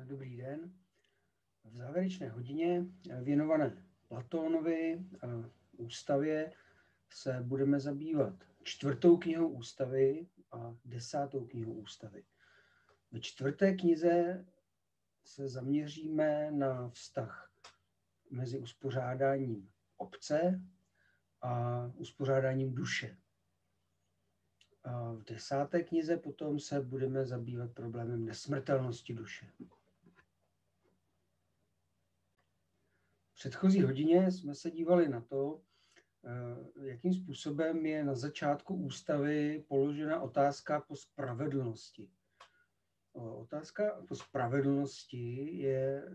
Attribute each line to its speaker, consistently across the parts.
Speaker 1: Dobrý den. V závěrečné hodině věnované Platónovi ústavě se budeme zabývat 4. knihou ústavy a 10. knihou ústavy. Ve 4. knize se zaměříme na vztah mezi uspořádáním obce a uspořádáním duše. A v 10. knize potom se budeme zabývat problémem nesmrtelnosti duše. V předchozí hodině jsme se dívali na to, jakým způsobem je na začátku ústavy položena otázka po spravedlnosti. Otázka po spravedlnosti je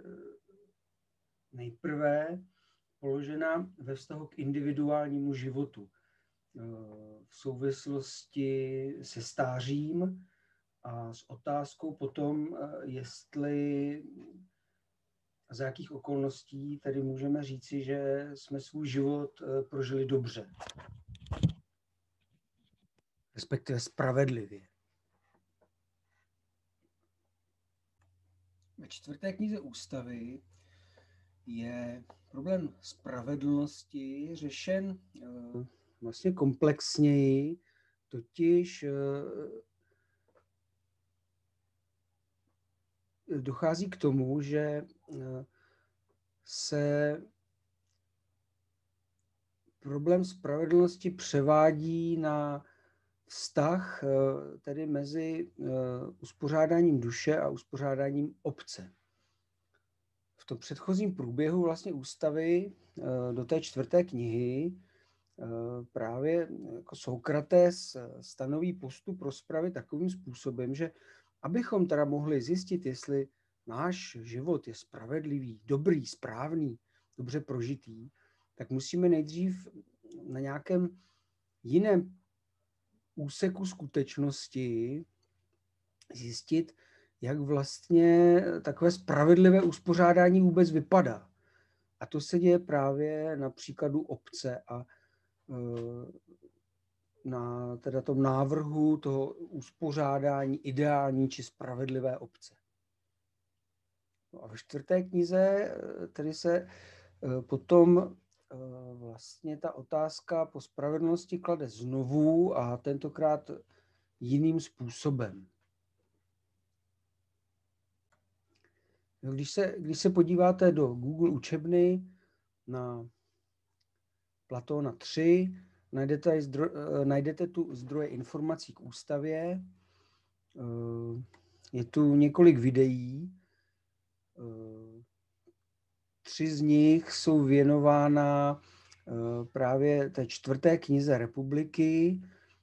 Speaker 1: nejprve položena ve vztahu k individuálnímu životu v souvislosti se stářím a s otázkou potom, jestli a za jakých okolností tedy můžeme říci, že jsme svůj život prožili dobře, respektive spravedlivě. Ve 4. knize ústavy je problém spravedlnosti řešen vlastně komplexněji, totiž dochází k tomu, že se problém spravedlnosti převádí na vztah tedy mezi uspořádáním duše a uspořádáním obce. V tom předchozím průběhu vlastně ústavy do té 4. knihy právě jako Sokrates stanoví postup rozpravy takovým způsobem, že abychom teda mohli zjistit, jestli náš život je spravedlivý, dobrý, správný, dobře prožitý, tak musíme nejdřív na nějakém jiném úseku skutečnosti zjistit, jak vlastně takové spravedlivé uspořádání vůbec vypadá. A to se děje právě na příkladu obce a na teda tom návrhu toho uspořádání ideální či spravedlivé obce. No a ve 4. knize tedy se potom vlastně ta otázka po spravedlnosti klade znovu a tentokrát jiným způsobem. Když se podíváte do Google učebny na Platóna 3, najdete tu zdroje informací k ústavě. Je tu několik videí. 3 z nich jsou věnována právě té 4. knize Republiky.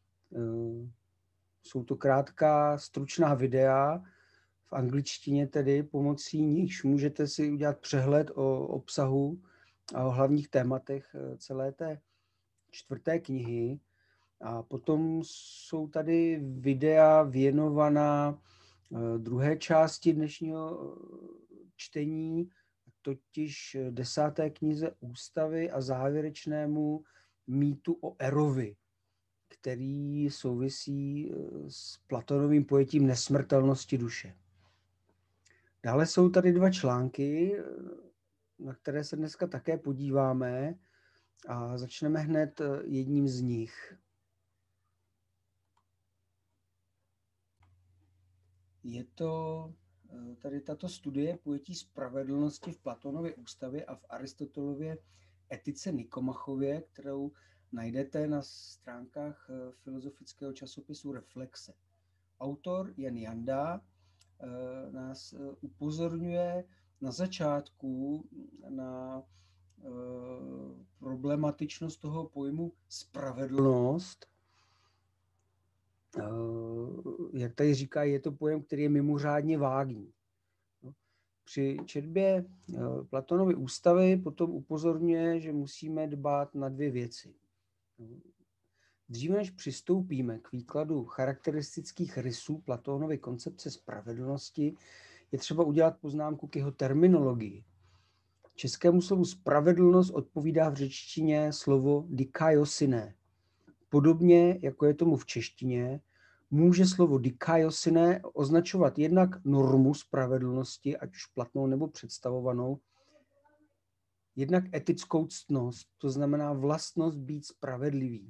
Speaker 1: Jsou to krátká, stručná videa, v angličtině tedy, pomocí nichž můžete si udělat přehled o obsahu a o hlavních tématech celé té 4. knihy. A potom jsou tady videa věnovaná druhé části dnešního čtení, totiž 10. knize ústavy a závěrečnému mýtu o Erovi, který souvisí s Platónovým pojetím nesmrtelnosti duše. Dále jsou tady 2 články, na které se dneska také podíváme a začneme hned jedním z nich. Je to tady tato studie pojetí spravedlnosti v Platónově ústavě a v Aristotelově etice Nikomachově, kterou najdete na stránkách filozofického časopisu Reflexe. Autor Jan Janda nás upozorňuje na začátku na problematičnost toho pojmu spravedlnost. Jak tady říká, je to pojem, který je mimořádně vágní. Při četbě Platónovy ústavy potom upozorňuje, že musíme dbát na 2 věci. Dříve než přistoupíme k výkladu charakteristických rysů Platónovy koncepce spravedlnosti, je třeba udělat poznámku k jeho terminologii. Českému slovu spravedlnost odpovídá v řečtině slovo dikaiosine. Podobně, jako je tomu v češtině, může slovo dikaiosine označovat jednak normu spravedlnosti, ať už platnou nebo představovanou, jednak etickou ctnost, to znamená vlastnost být spravedlivý.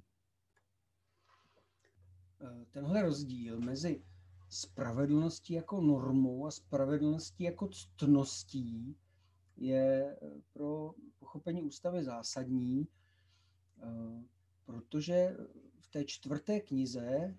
Speaker 1: Tenhle rozdíl mezi spravedlností jako normou a spravedlností jako ctností je pro pochopení ústavy zásadní, protože v té 4. knize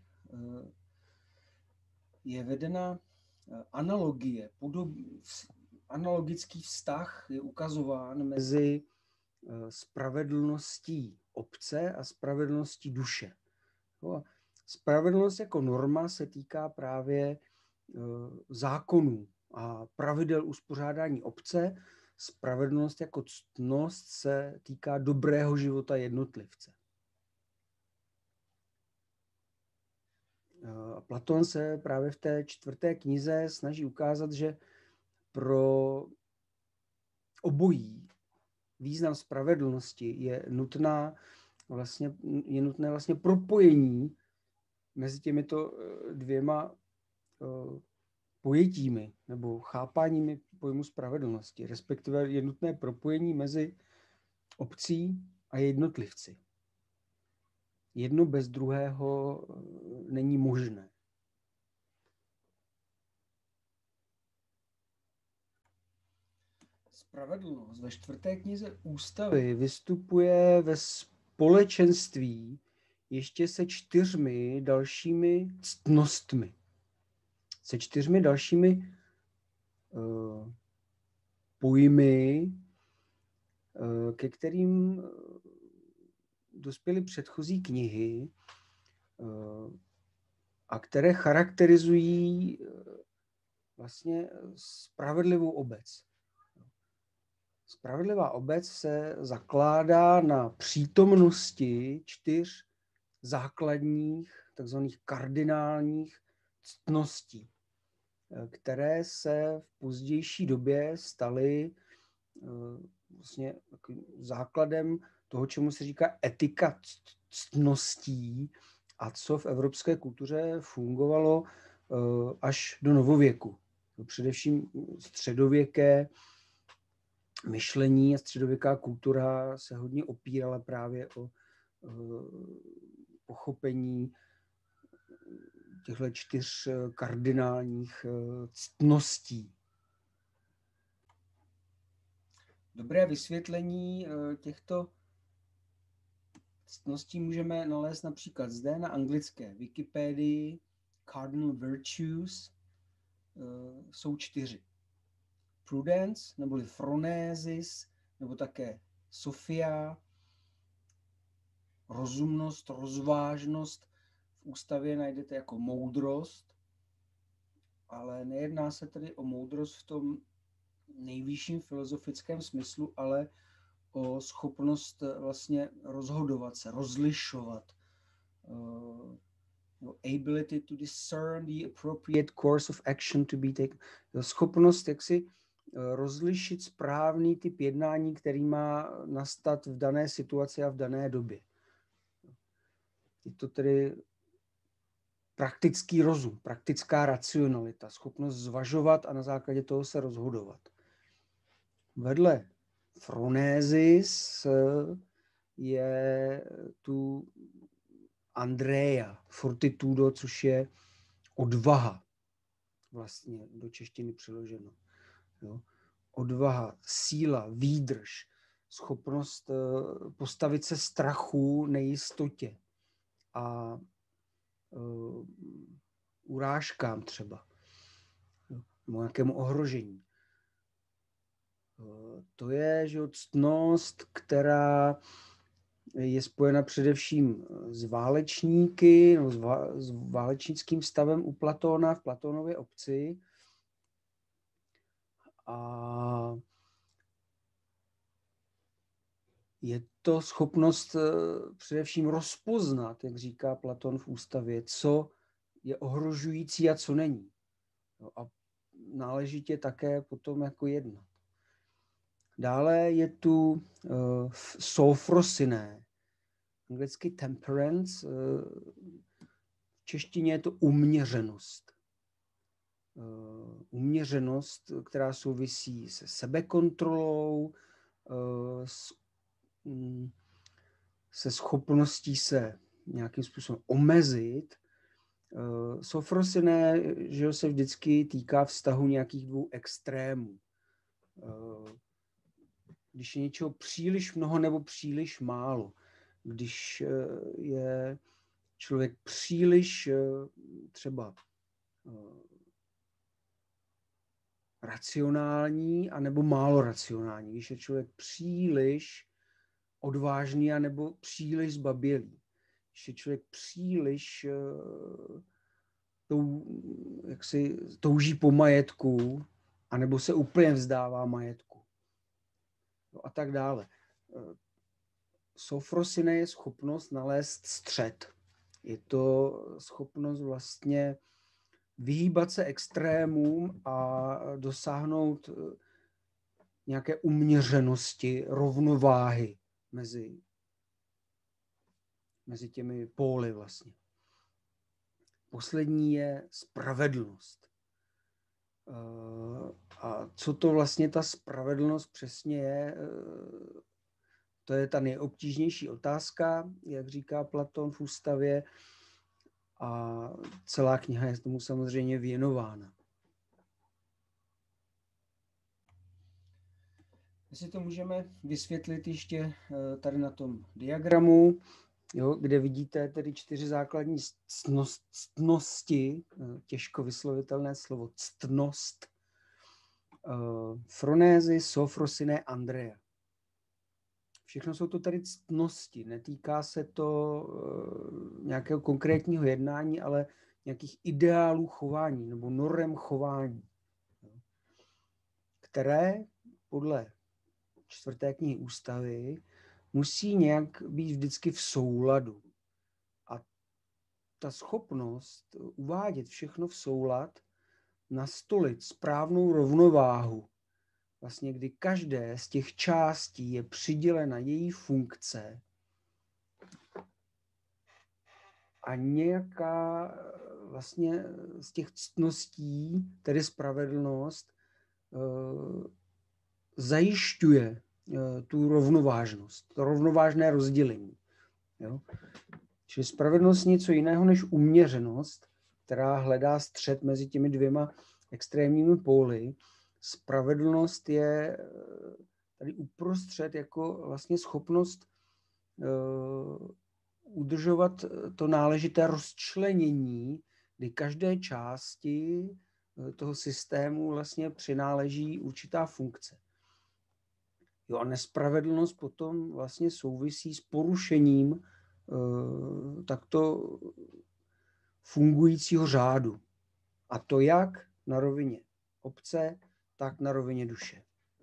Speaker 1: je vedena analogie, analogický vztah je ukazován mezi spravedlností obce a spravedlností duše. Spravedlnost jako norma se týká právě zákonů a pravidel uspořádání obce. Spravedlnost jako ctnost se týká dobrého života jednotlivce. Platon se právě v té 4. knize snaží ukázat, že pro obojí význam spravedlnosti je nutné vlastně propojení mezi těmito dvěma pojetími nebo chápáními pojmu spravedlnosti, respektive je nutné propojení mezi obcí a jednotlivci. Jedno bez druhého není možné. Spravedlnost ve 4. knize Ústavy vystupuje ve společenství ještě se 4 dalšími ctnostmi. Se 4 dalšími pojmy, ke kterým dospěly předchozí knihy a které charakterizují vlastně spravedlivou obec. Spravedlivá obec se zakládá na přítomnosti 4 základních, takzvaných kardinálních ctností, které se v pozdější době staly vlastně základem toho, čemu se říká etika ctností a co v evropské kultuře fungovalo až do novověku. Především středověké myšlení a středověká kultura se hodně opírala právě o pochopení těchto 4 kardinálních ctností. Dobré vysvětlení těchto ctností můžeme nalézt například zde na anglické Wikipedii. Cardinal virtues jsou 4. Prudence, neboli phronesis, nebo také Sophia, rozumnost, rozvážnost. V ústavě najdete jako moudrost, ale nejedná se tedy o moudrost v tom nejvyšším filozofickém smyslu, ale o schopnost vlastně rozhodovat se, rozlišovat. Ability to discern the appropriate course of action to be taken. Schopnost jaksi rozlišit správný typ jednání, který má nastat v dané situaci a v dané době. Je to tedy praktický rozum, praktická racionalita, schopnost zvažovat a na základě toho se rozhodovat. Vedle phronesis je tu Andrea, fortitudo, což je odvaha, vlastně do češtiny přeloženo. Jo. Odvaha, síla, výdrž, schopnost postavit se strachu, nejistotě a urážkám třeba, nebo nějakému ohrožení. To je že ctnost, která je spojena především s válečníky, no, s válečnickým stavem u Platóna v Platónově obci. A je to schopnost především rozpoznat, jak říká Platón v ústavě, co je ohrožující a co není. A náležitě také potom jako jednat. Dále je tu sophrosyné, anglicky temperance. češtině je to uměřenost. Uměřenost, která souvisí se sebekontrolou, se schopností se nějakým způsobem omezit. Sofrosiné, že se vždycky týká vztahu nějakých dvou extrémů. Když je něčeho příliš mnoho nebo příliš málo. Když je člověk příliš třeba racionální anebo málo racionální. Když je člověk příliš odvážný anebo příliš zbabělý. Když je člověk příliš touží po majetku anebo se úplně vzdává majetku. No a tak dále. Sofrosine je schopnost nalézt střed. Je to schopnost vlastně vyhýbat se extrémům a dosáhnout nějaké uměřenosti, rovnováhy mezi těmi póly vlastně. Poslední je spravedlnost. A co to vlastně ta spravedlnost přesně je, to je ta nejobtížnější otázka, jak říká Platon v Ústavě, a celá kniha je tomu samozřejmě věnována. My si to můžeme vysvětlit ještě tady na tom diagramu, jo, kde vidíte tedy 4 základní ctnosti, těžko vyslovitelné slovo ctnost, Fronézy, Sofrosiné, Andrea. Všechno jsou to tady ctnosti, netýká se to nějakého konkrétního jednání, ale nějakých ideálů chování nebo norem chování, které podle 4. knihy Ústavy musí nějak být vždycky v souladu. A ta schopnost uvádět všechno v soulad, nastolit správnou rovnováhu, vlastně kdy každé z těch částí je přidělena její funkce a nějaká vlastně z těch ctností, tedy spravedlnost, zajišťuje tu rovnovážnost, to rovnovážné rozdělení. Jo? Čili spravedlnost je něco jiného než uměřenost, která hledá střed mezi těmi dvěma extrémními póly. Spravedlnost je tady uprostřed jako vlastně schopnost udržovat to náležité rozčlenění, kdy každé části toho systému vlastně přináleží určitá funkce. Jo, a nespravedlnost potom vlastně souvisí s porušením takto fungujícího řádu. A to jak na rovině obce, tak na rovině duše.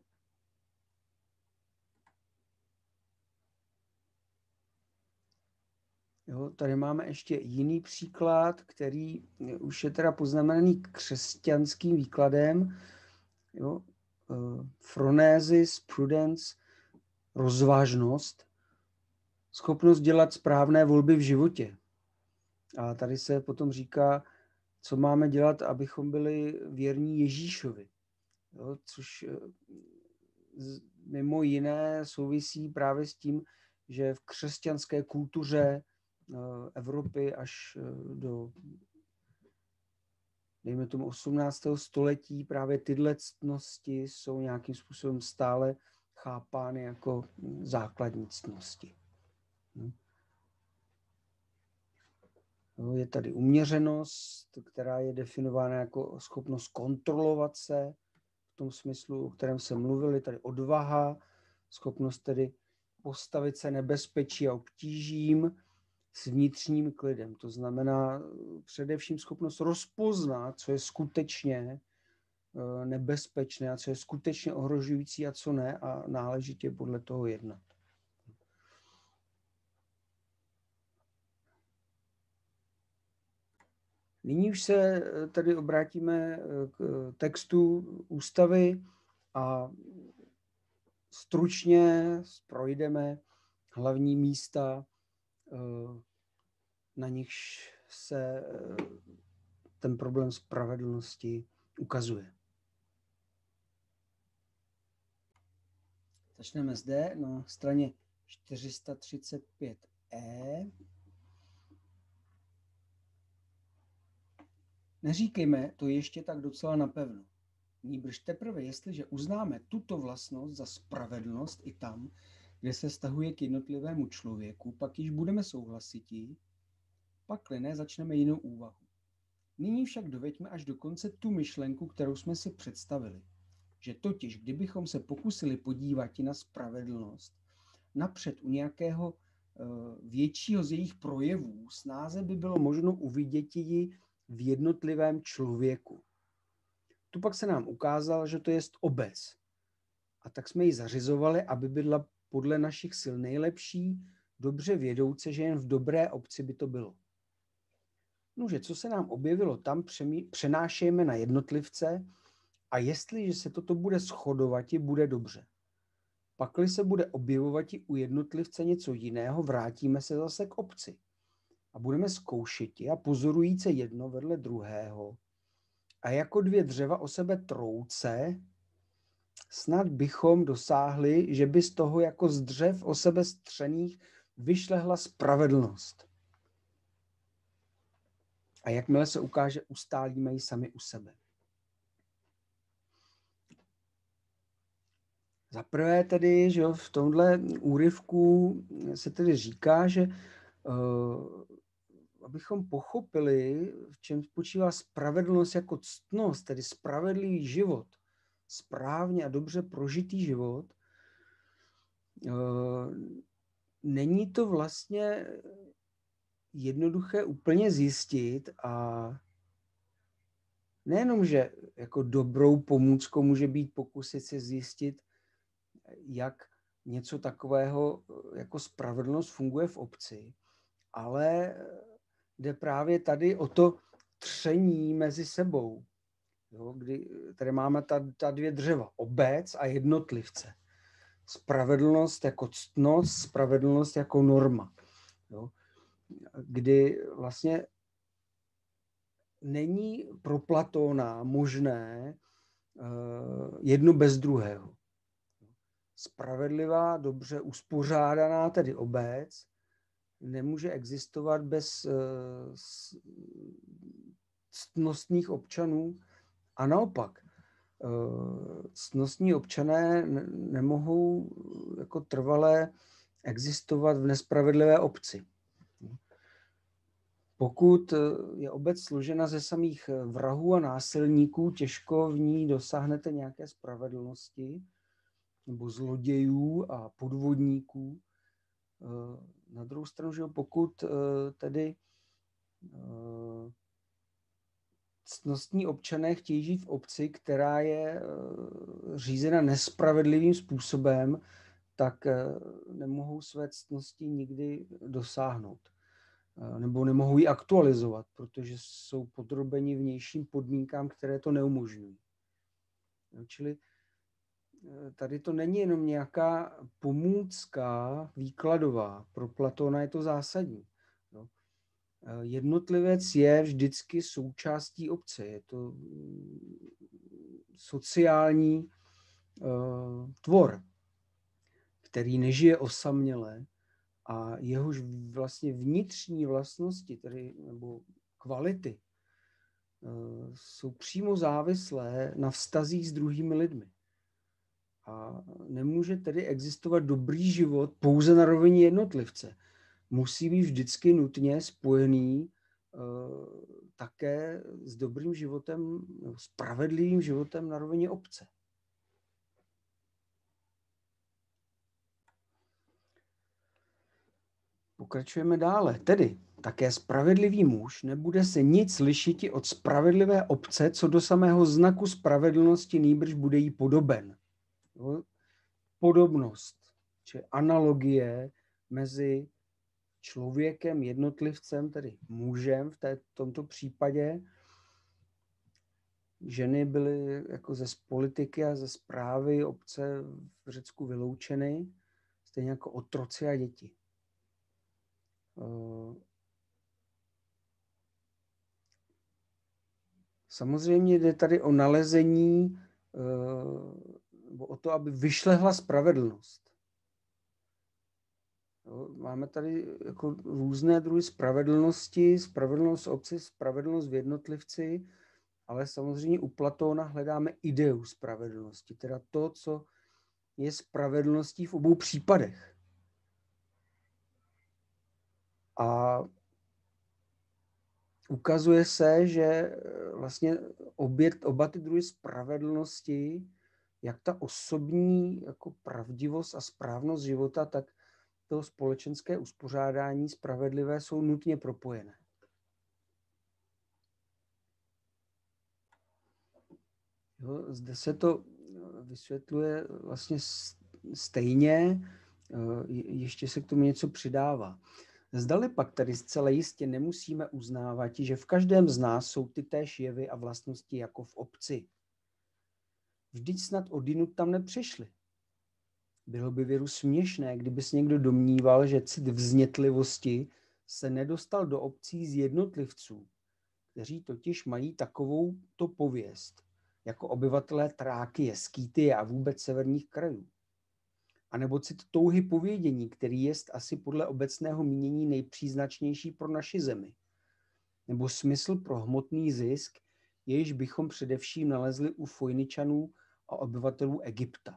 Speaker 1: Jo, tady máme ještě jiný příklad, který už je teda poznamenaný křesťanským výkladem. Jo, Phronesis, prudence, rozvážnost, schopnost dělat správné volby v životě. A tady se potom říká, co máme dělat, abychom byli věrní Ježíšovi. Jo, což mimo jiné souvisí právě s tím, že v křesťanské kultuře Evropy až do, dejme tomu, 18. století právě tyhle ctnosti jsou nějakým způsobem stále chápány jako základní ctnosti. Je tady uměřenost, která je definována jako schopnost kontrolovat se, v tom smyslu, o kterém jsem mluvil, je tady odvaha, schopnost tedy postavit se nebezpečí a obtížím s vnitřním klidem. To znamená především schopnost rozpoznat, co je skutečně nebezpečné a co je skutečně ohrožující a co ne, a náležitě podle toho jednat. Nyní už se tady obrátíme k textu Ústavy a stručně projdeme hlavní místa, na nichž se ten problém spravedlnosti ukazuje. Začneme zde na straně 435e. Neříkejme to ještě tak docela napevno. Nýbrž teprve, jestliže uznáme tuto vlastnost za spravedlnost i tam, kde se vztahuje k jednotlivému člověku, pak již budeme souhlasiti, pakli ne, začneme jinou úvahu. Nyní však doveďme až do konce tu myšlenku, kterou jsme si představili. Že totiž, kdybychom se pokusili podívat na spravedlnost napřed u nějakého většího z jejich projevů, snáze by bylo možno uvidět ji v jednotlivém člověku. Tu pak se nám ukázalo, že to je obec. A tak jsme ji zařizovali, aby byla podle našich sil nejlepší, dobře vědouce, že jen v dobré obci by to bylo. Nože, co se nám objevilo tam, přenášejme na jednotlivce a jestliže se toto bude shodovati, bude dobře. Pakli se bude objevovati u jednotlivce něco jiného, vrátíme se zase k obci. A budeme zkoušeti a pozorujíce jedno vedle druhého. A jako dvě dřeva o sebe trouce, snad bychom dosáhli, že by z toho jako z dřev o sebe střených vyšlehla spravedlnost. A jakmile se ukáže, ustálíme ji sami u sebe. Za prvé tedy, že v tomhle úryvku se tedy říká, že abychom pochopili, v čem spočívá spravedlnost jako ctnost, tedy spravedlivý život, správně a dobře prožitý život, není to vlastně jednoduché úplně zjistit a nejenom, že jako dobrou pomůckou může být pokusit se zjistit, jak něco takového jako spravedlnost funguje v obci, ale jde právě tady o to tření mezi sebou, jo, kdy tady máme ta dvě dřeva, obec a jednotlivce. Spravedlnost jako ctnost, spravedlnost jako norma. Jo, kdy vlastně není pro Platóna možné jedno bez druhého. Spravedlivá, dobře uspořádaná, tedy obec, nemůže existovat bez ctnostných občanů a naopak. Ctnostní občané nemohou jako trvale existovat v nespravedlivé obci. Pokud je obec složena ze samých vrahů a násilníků, těžko v ní dosáhnete nějaké spravedlnosti, nebo zlodějů a podvodníků. Na druhou stranu, že pokud tedy ctnostní občané chtějí žít v obci, která je řízena nespravedlivým způsobem, tak nemohou své ctnosti nikdy dosáhnout. Nebo nemohou ji aktualizovat, protože jsou podrobeni vnějším podmínkám, které to neumožňují. Čili tady to není jenom nějaká pomůcka výkladová. Pro Platóna je to zásadní. Jednotlivec je vždycky součástí obce. Je to sociální tvor, který nežije osaměle a jehož vlastně vnitřní vlastnosti, tedy, nebo kvality, jsou přímo závislé na vztazích s druhými lidmi. A nemůže tedy existovat dobrý život pouze na rovině jednotlivce. Musí být vždycky nutně spojený také s dobrým životem, spravedlivým životem na rovině obce. Pokračujeme dále. Tedy také spravedlivý muž nebude se nic lišiti od spravedlivé obce, co do samého znaku spravedlnosti, nýbrž bude jí podoben. Podobnost, či analogie mezi člověkem, jednotlivcem, tedy mužem v tomto případě. Ženy byly jako ze politiky a ze správy obce v Řecku vyloučeny, stejně jako otroci a děti. Samozřejmě jde tady o nalezení, nebo o to, aby vyšlehla spravedlnost. Jo, máme tady jako různé druhy spravedlnosti, spravedlnost v obci, spravedlnost v jednotlivci, ale samozřejmě u Platóna hledáme ideu spravedlnosti, teda to, co je spravedlností v obou případech. A ukazuje se, že vlastně oba ty druhy spravedlnosti, jak ta osobní jako pravdivost a správnost života, tak to společenské uspořádání spravedlivé jsou nutně propojené. Jo, zde se to vysvětluje vlastně stejně, ještě se k tomu něco přidává. Zdali pak tedy zcela jistě nemusíme uznávat, že v každém z nás jsou ty též jevy a vlastnosti jako v obci. Vždyť snad odjinud tam nepřišli. Bylo by věru směšné, kdyby se někdo domníval, že cit vznětlivosti se nedostal do obcí z jednotlivců, kteří totiž mají takovou to pověst, jako obyvatelé Trákie, Skýtie a vůbec severních krajů. A nebo cit touhy povědění, který je asi podle obecného mínění nejpříznačnější pro naši zemi. Nebo smysl pro hmotný zisk, jejíž bychom především nalezli u Fojničanů a obyvatelů Egypta.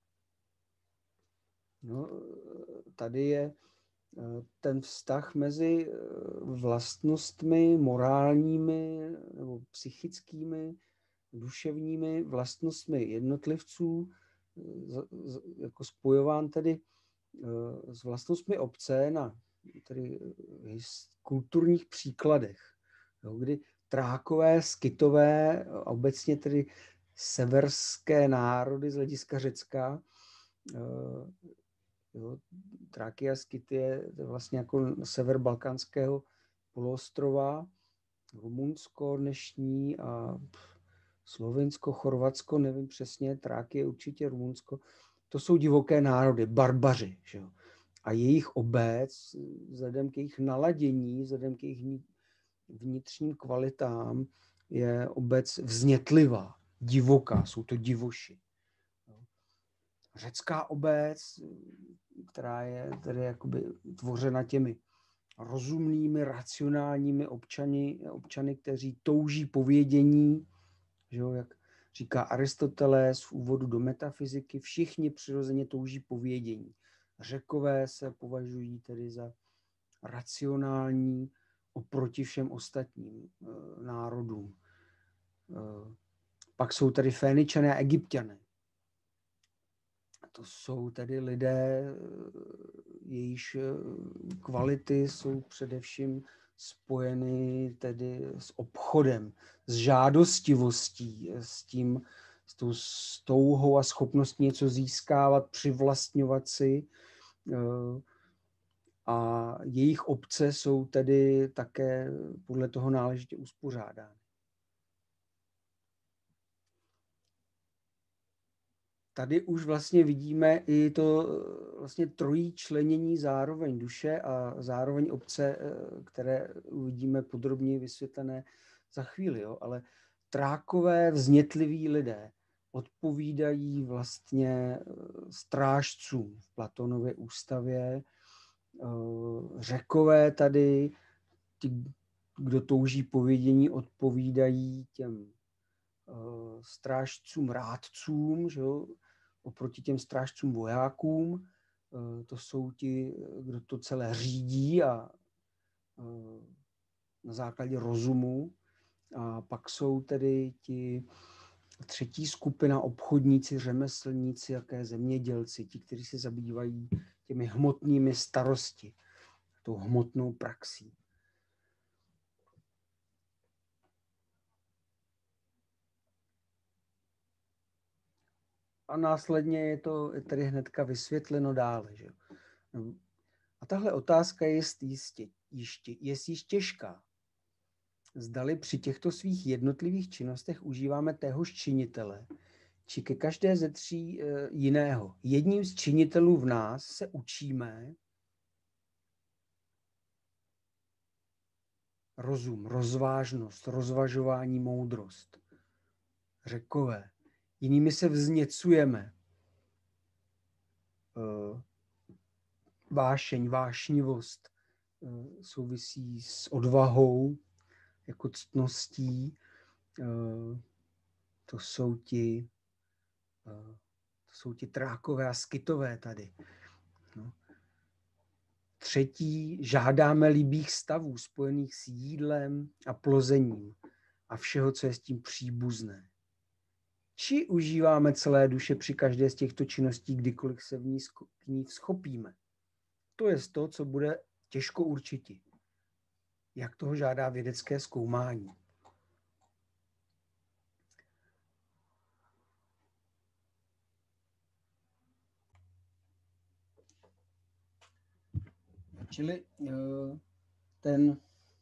Speaker 1: No, tady je ten vztah mezi vlastnostmi morálními nebo psychickými, duševními vlastnostmi jednotlivců, jako spojován tedy s vlastnostmi obce na tedy kulturních příkladech, jo, kdy Trákové, Skytové a obecně tedy severské národy z hlediska Řecka, jo, Tráky a Skytie, to je vlastně jako sever balkánského poloostrova, Rumunsko dnešní a Slovinsko, Chorvatsko, nevím přesně, Tráky je určitě Rumunsko. To jsou divoké národy, barbaři. Že jo? A jejich obec, vzhledem k jejich naladění, vzhledem k jejich vnitřním kvalitám, je obec vznětlivá, divoká, jsou to divoši. Řecká obec, která je tedy jakoby tvořena těmi rozumnými, racionálními občany, kteří touží po vědění, že jo, jak říká Aristoteles v úvodu do metafyziky, všichni přirozeně touží po vědění. Řekové se považují tedy za racionální oproti všem ostatním národům. Pak jsou tady Féničané a Egypťané. To jsou tedy lidé, jejichž kvality jsou především spojeny tedy s obchodem, s žádostivostí, s tou touhou a schopností něco získávat, přivlastňovat si. A jejich obce jsou tedy také podle toho náležitě uspořádány. Tady už vlastně vidíme i to vlastně trojí členění zároveň duše a zároveň obce, které uvidíme podrobněji vysvětlené za chvíli. Jo? Ale Trákové vznětliví lidé odpovídají vlastně strážcům v Platonově ústavě. Řekové tady, ti, kdo touží po vědění, odpovídají těm strážcům, rádcům, že jo? Oproti těm strážcům vojákům, to jsou ti, kdo to celé řídí a na základě rozumu. A pak jsou tedy ti třetí skupina obchodníci, řemeslníci, jaké zemědělci, ti, kteří se zabývají těmi hmotnými starosti, tou hmotnou praxí. A následně je to tady hnedka vysvětleno dále. Že? A tahle otázka je již těžká. Zdali při těchto svých jednotlivých činnostech užíváme téhož činitele, či ke každé ze tří jiného. Jedním z činitelů v nás se učíme, rozum, rozvážnost, rozvažování, moudrost. Řekové. Jinými se vzněcujeme. Vášeň, vášnivost souvisí s odvahou, jako ctností. To jsou ti trákové a skytové tady. No. Třetí, žádáme líbých stavů spojených s jídlem a plozením a všeho, co je s tím příbuzné. Či užíváme celé duše při každé z těchto činností, kdykoliv se k ní vzchopíme. To je to, co bude těžko určití. Jak toho žádá vědecké zkoumání. Čili ten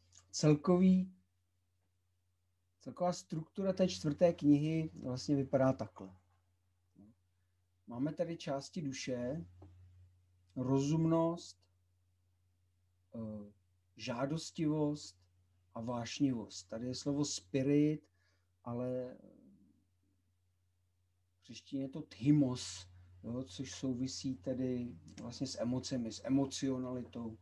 Speaker 1: celková struktura té 4. knihy vlastně vypadá takhle. Máme tady části duše, rozumnost, žádostivost a vášnivost. Tady je slovo spirit, ale v češtině je to thymos, jo, což souvisí tedy vlastně s emocemi, s emocionalitou.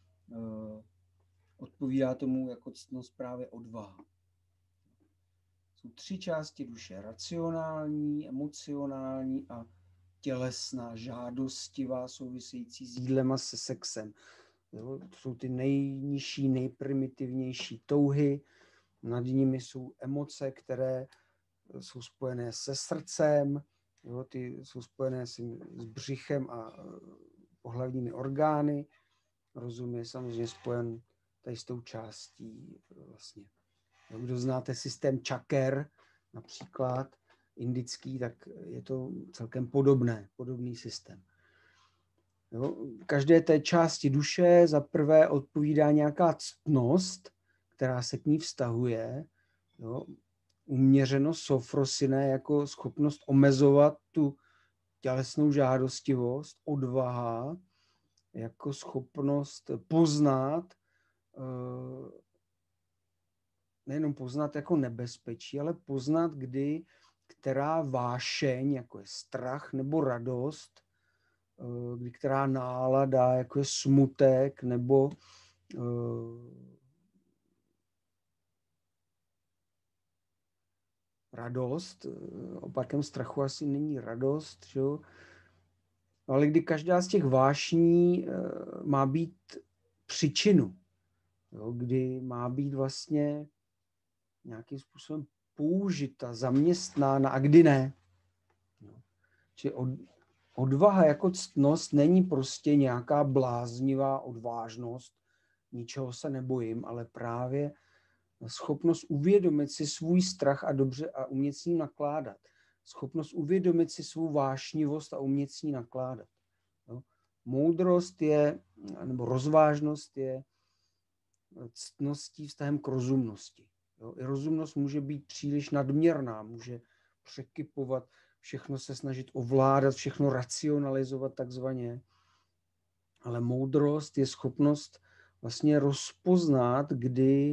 Speaker 1: Odpovídá tomu jako ctnost právě odvaha. Jsou 3 části duše. Racionální, emocionální a tělesná, žádostivá, související s jídlem a se sexem. Jo, to jsou ty nejnižší, nejprimitivnější touhy. Nad nimi jsou emoce, které jsou spojené se srdcem, jo, ty jsou spojené s břichem a pohlavními orgány. Rozum je samozřejmě spojen tady s tou částí vlastně. Kdo znáte systém čaker, například indický, tak je to celkem podobný systém. Jo, každé té části duše za prvé odpovídá nějaká ctnost, která se k ní vztahuje. Jo, uměřenost sofrosine jako schopnost omezovat tu tělesnou žádostivost, odvaha, jako schopnost poznat, nejenom poznat jako nebezpečí, ale poznat, kdy která vášeň, jako je strach nebo radost, kdy která nálada, jako je smutek nebo radost, opakem strachu asi není radost, že? Ale kdy každá z těch vášní má být příčinu, jo? Kdy má být vlastně nějakým způsobem použita, zaměstnána a kdy ne. Čili odvaha jako ctnost není prostě nějaká bláznivá odvážnost, ničeho se nebojím, ale právě schopnost uvědomit si svůj strach a dobře a umět s ním nakládat. Schopnost uvědomit si svou vášnivost a umět s ní nakládat. Jo? Moudrost je, nebo rozvážnost je ctností vztahem k rozumnosti. Jo? I rozumnost může být příliš nadměrná, může překypovat, všechno se snažit ovládat, všechno racionalizovat takzvaně. Ale moudrost je schopnost vlastně rozpoznat, kdy,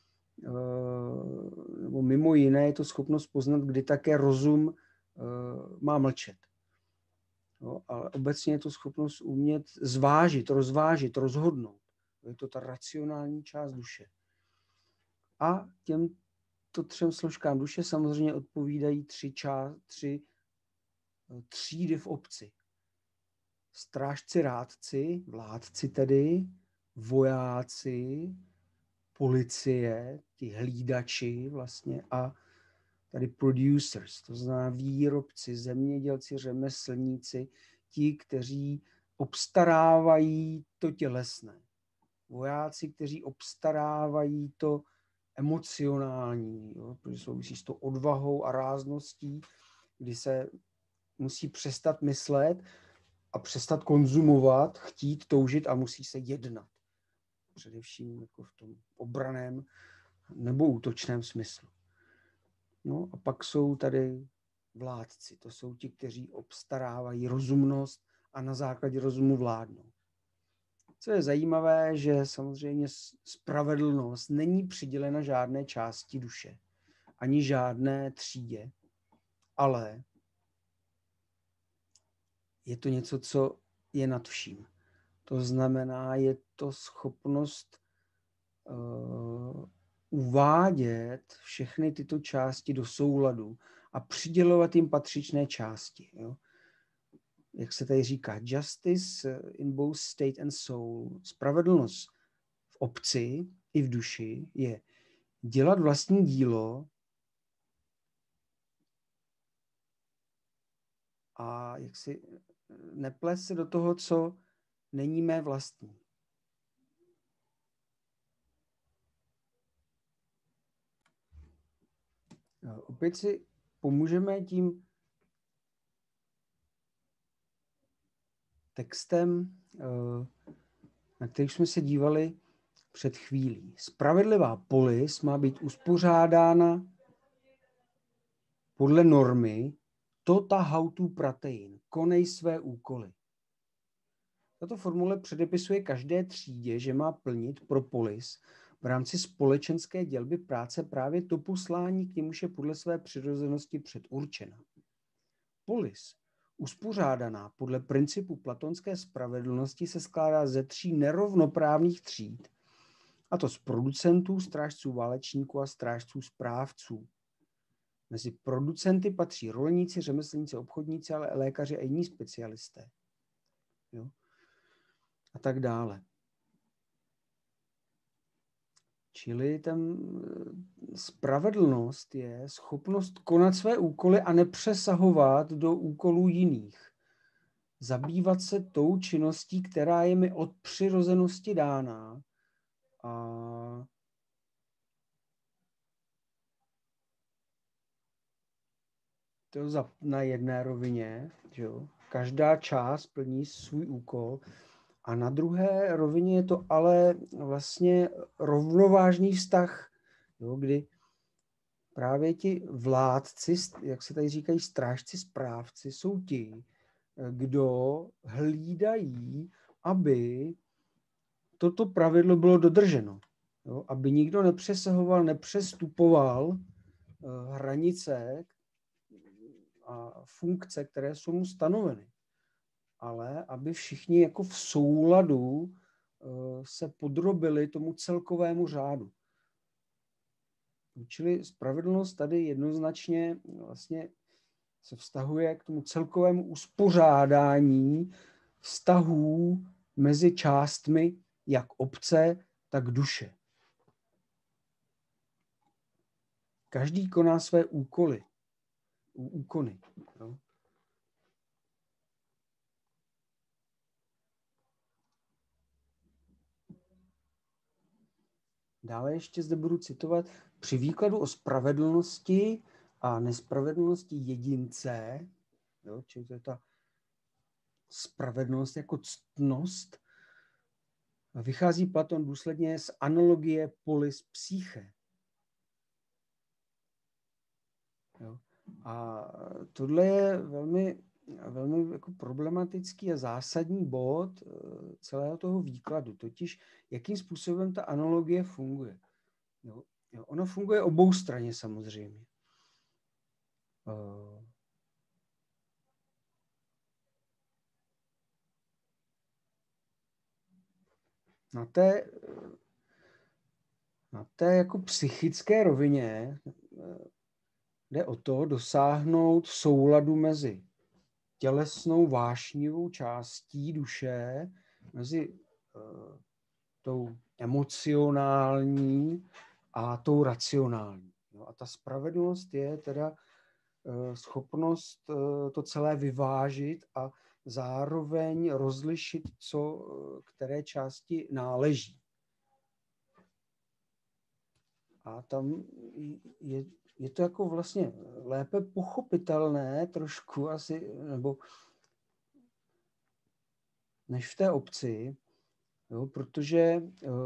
Speaker 1: nebo mimo jiné je to schopnost poznat, kdy také rozum má mlčet. Jo, ale obecně je to schopnost umět zvážit, rozvážit, rozhodnout. Je to ta racionální část duše. A těmto 3 složkám duše samozřejmě odpovídají 3 třídy v obci. Strážci, rádci, vládci tedy, vojáci, policie, ti hlídači vlastně a tady producers, to znamená výrobci, zemědělci, řemeslníci, ti, kteří obstarávají to tělesné. Vojáci, kteří obstarávají to emocionální, jo, protože souvisí s tou odvahou a rázností, kdy se musí přestat myslet a přestat konzumovat, chtít, toužit a musí se jednat. Především jako v tom obraném nebo útočném smyslu. No a pak jsou tady vládci. To jsou ti, kteří obstarávají rozumnost a na základě rozumu vládnou. Co je zajímavé, že samozřejmě spravedlnost není přidělena žádné části duše, ani žádné třídě, ale je to něco, co je nad vším. To znamená, je to schopnost uvádět všechny tyto části do souladu a přidělovat jim patřičné části. Jo? Jak se tady říká, justice in both state and soul, spravedlnost v obci i v duši je dělat vlastní dílo a jak si neplést se do toho, co není mé vlastní. Opět si pomůžeme tím textem, na který jsme se dívali před chvílí. Spravedlivá polis má být uspořádána podle normy tota hautu pratein, konej své úkoly. Tato formule předepisuje každé třídě, že má plnit pro polis v rámci společenské dělby práce právě to poslání, k němuž je podle své přirozenosti předurčena. Polis, uspořádaná podle principu platonské spravedlnosti, se skládá ze 3 nerovnoprávných tříd, a to z producentů, strážců válečníků a strážců správců. Mezi producenty patří rolníci, řemeslníci, obchodníci, ale lékaři a jiní specialisté. Jo? A tak dále. Čili tam spravedlnost je schopnost konat své úkoly a nepřesahovat do úkolů jiných. Zabývat se tou činností, která je mi od přirozenosti dána. A to na jedné rovině, že jo? Každá část plní svůj úkol. A na druhé rovině je to ale vlastně rovnovážný vztah, jo, kdy právě ti vládci, jak se tady říkají strážci, správci, jsou ti, kdo hlídají, aby toto pravidlo bylo dodrženo. Jo, aby nikdo nepřesahoval, nepřestupoval hranice a funkce, které jsou mu stanoveny. Ale aby všichni jako v souladu se podrobili tomu celkovému řádu. Čili spravedlnost tady jednoznačně vlastně se vztahuje k tomu celkovému uspořádání vztahů mezi částmi jak obce, tak duše. Každý koná své úkony. No. Dále ještě zde budu citovat při výkladu o spravedlnosti a nespravedlnosti jedince, jo, čili to je ta spravedlnost jako ctnost, vychází Platon důsledně z analogie polis psyche. Jo. A tohle je velmi jako problematický a zásadní bod celého toho výkladu, totiž jakým způsobem ta analogie funguje. Jo. Ona funguje oboustranně samozřejmě. Na té jako psychické rovině jde o to dosáhnout souladu mezi tělesnou vášnivou částí duše, mezi tou emocionální a tou racionální. No a ta spravedlnost je teda schopnost to celé vyvážit a zároveň rozlišit, co které části náleží. A tam je to jako vlastně lépe pochopitelné trošku asi, nebo než v té obci, jo, protože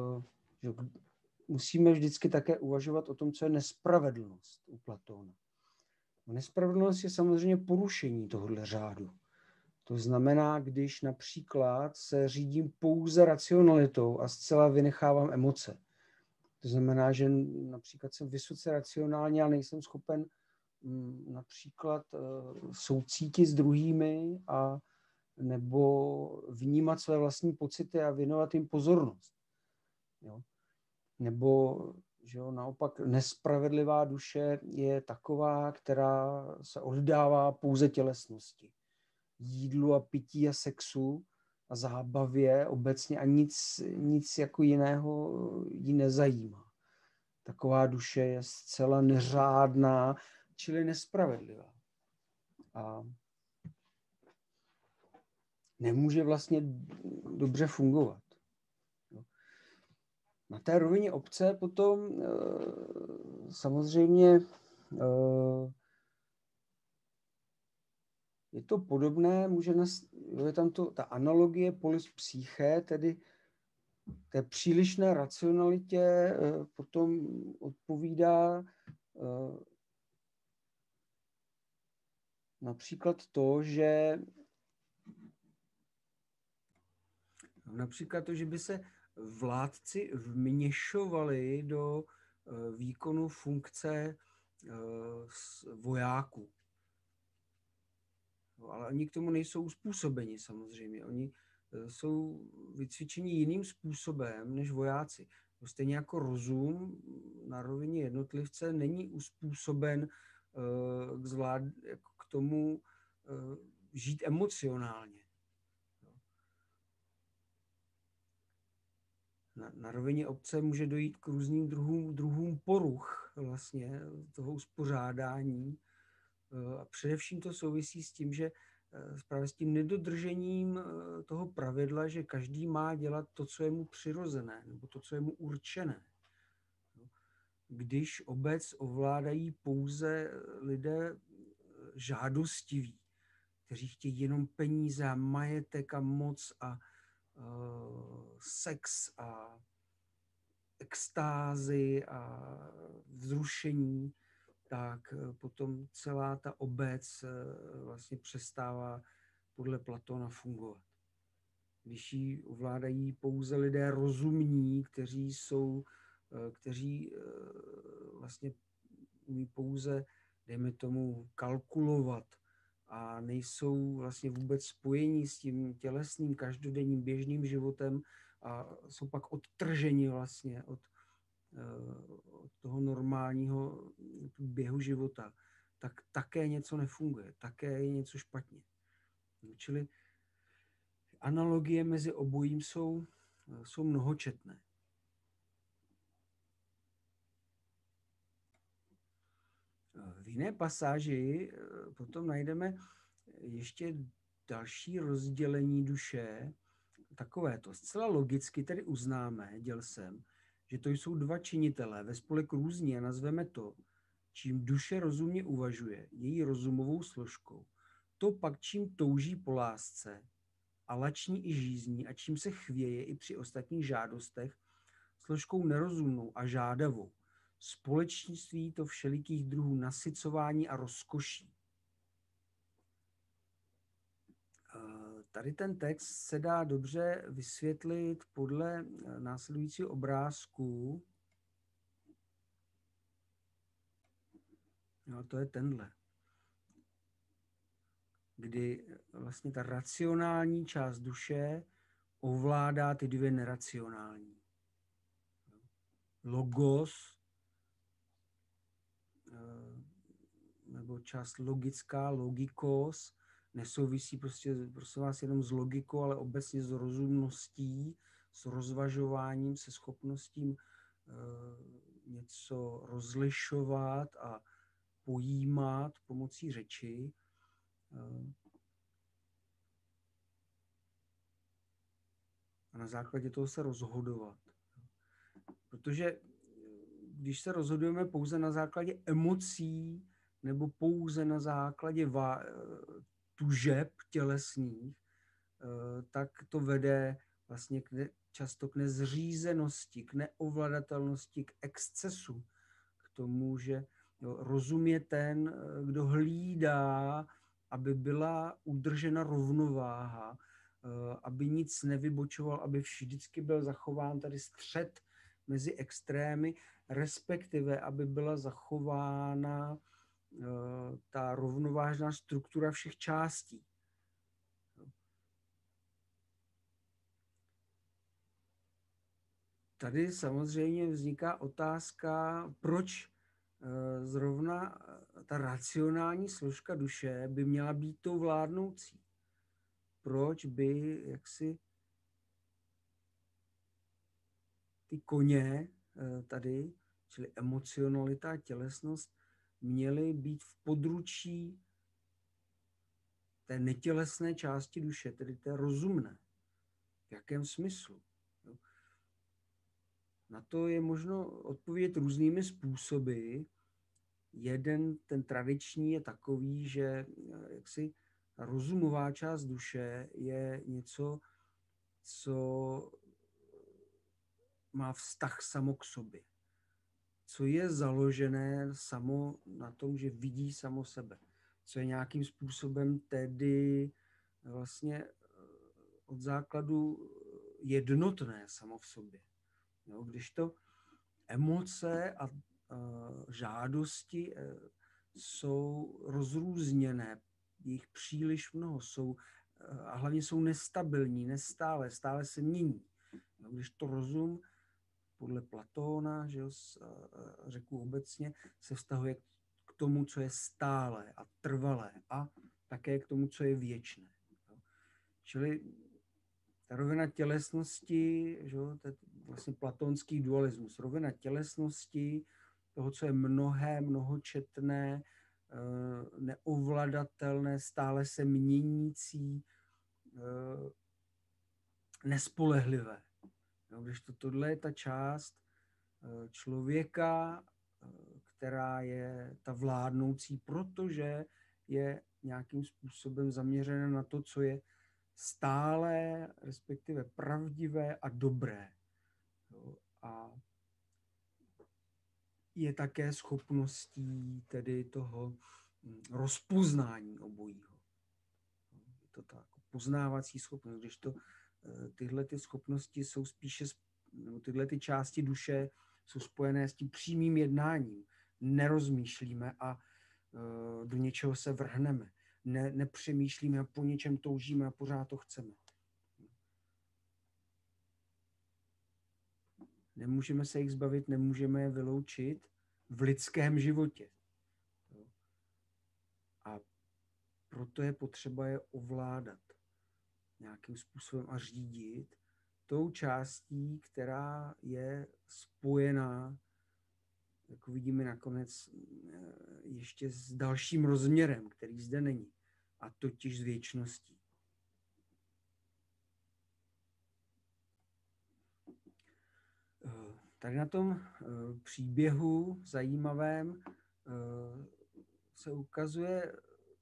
Speaker 1: musíme vždycky také uvažovat o tom, co je nespravedlnost u Platóna. Nespravedlnost je samozřejmě porušení tohohle řádu. To znamená, když například se řídím pouze racionalitou a zcela vynechávám emoce. To znamená, že například jsem vysoce racionální a nejsem schopen například soucítit s druhými a nebo vnímat své vlastní pocity a věnovat jim pozornost. Jo? Nebo že jo, naopak nespravedlivá duše je taková, která se oddává pouze tělesnosti. Jídlu a pití a sexu a zábavě obecně a nic jako jiného jí nezajímá. Taková duše je zcela neřádná, čili nespravedlivá. A nemůže vlastně dobře fungovat. Na té rovině obce potom samozřejmě je to podobné, je tam ta analogie polis psyché, tedy té přílišné racionalitě potom odpovídá například to, že by se vládci vměšovali do výkonu funkce vojáků. Ale oni k tomu nejsou uspůsobeni samozřejmě. Oni jsou vycvičeni jiným způsobem než vojáci. Stejně jako rozum na rovině jednotlivce není uspůsoben k tomu žít emocionálně. Na rovině obce může dojít k různým druhům poruch vlastně toho uspořádání. A především to souvisí s tím, že právě s tím nedodržením toho pravidla, že každý má dělat to, co je mu přirozené, nebo to, co je mu určené. Když obec ovládají pouze lidé žádostiví, kteří chtějí jenom peníze a majetek a moc a sex a extázy a vzrušení, tak potom celá ta obec vlastně přestává podle Platona fungovat. Když ji ovládají pouze lidé rozumní, kteří vlastně umí pouze, dejme tomu, kalkulovat a nejsou vlastně vůbec spojení s tím tělesným, každodenním, běžným životem a jsou pak odtrženi vlastně od toho normálního běhu života, tak také něco nefunguje, také je něco špatně. Čili analogie mezi obojím jsou mnohočetné. V jiné pasáži potom najdeme ještě další rozdělení duše, takovéto. Zcela logicky tedy uznáme, děl jsem, že to jsou dva činitelé ve spolek různí a nazveme to, čím duše rozumně uvažuje, její rozumovou složkou, to pak čím touží po lásce a lační i žízní a čím se chvěje i při ostatních žádostech, složkou nerozumnou a žádavou. Společenství to všelikých druhů nasycování a rozkoší. Tady ten text se dá dobře vysvětlit podle následujícího obrázku. No, to je tenhle. Kdy vlastně ta racionální část duše ovládá ty dvě neracionální. Logos, nebo část logická, logikos, nesouvisí prosím vás jenom s logikou, ale obecně s rozumností, s rozvažováním, se schopností něco rozlišovat a pojímat pomocí řeči. A na základě toho se rozhodovat. Protože když se rozhodujeme pouze na základě emocí nebo pouze na základě tužeb tělesných, tak to vede vlastně často k nezřízenosti, k neovladatelnosti, k excesu, k tomu, že rozum je ten, kdo hlídá aby byla udržena rovnováha, aby nic nevybočoval, aby vždycky byl zachován tady střed mezi extrémy, respektive aby byla zachována ta rovnovážná struktura všech částí. Tady samozřejmě vzniká otázka, proč zrovna ta racionální složka duše by měla být tou vládnoucí. Proč by jaksi ty koně tady, čili emocionalita a tělesnost, měly být v područí té netělesné části duše, tedy té rozumné. V jakém smyslu? Na to je možno odpovědět různými způsoby. Jeden, ten tradiční, je takový, že jaksi rozumová část duše je něco, co má vztah samo k sobě. Co je založené samo na tom, že vidí samo sebe. Co je nějakým způsobem tedy vlastně od základu jednotné samo v sobě. Jo, když to emoce a žádosti jsou rozrůzněné, jich příliš mnoho jsou a hlavně jsou nestabilní, nestále, stále se mění. Jo, když to rozum podle Platóna, že jo, řeknu obecně, se vztahuje k tomu, co je stálé a trvalé a také k tomu, co je věčné. Jo. Čili ta rovina tělesnosti, že jo, to je vlastně platonský dualismus, rovina tělesnosti, toho, co je mnohé, mnohočetné, neovladatelné, stále se měnící, nespolehlivé. Jo, když tohle je ta část člověka, která je ta vládnoucí, protože je nějakým způsobem zaměřena na to, co je stále, respektive pravdivé a dobré. Jo, a je také schopností tedy toho rozpoznání obojího. Je to tak poznávací schopnost, když to tyhle ty schopnosti jsou spíše, nebo tyhle ty části duše jsou spojené s tím přímým jednáním. Nerozmýšlíme a do něčeho se vrhneme. Nepřemýšlíme a po něčem toužíme a pořád to chceme. Nemůžeme se jich zbavit, nemůžeme je vyloučit v lidském životě. A proto je potřeba je ovládat nějakým způsobem a řídit tou částí, která je spojená, jako vidíme nakonec, ještě s dalším rozměrem, který zde není, a totiž s věčností. Tady na tom příběhu zajímavém se ukazuje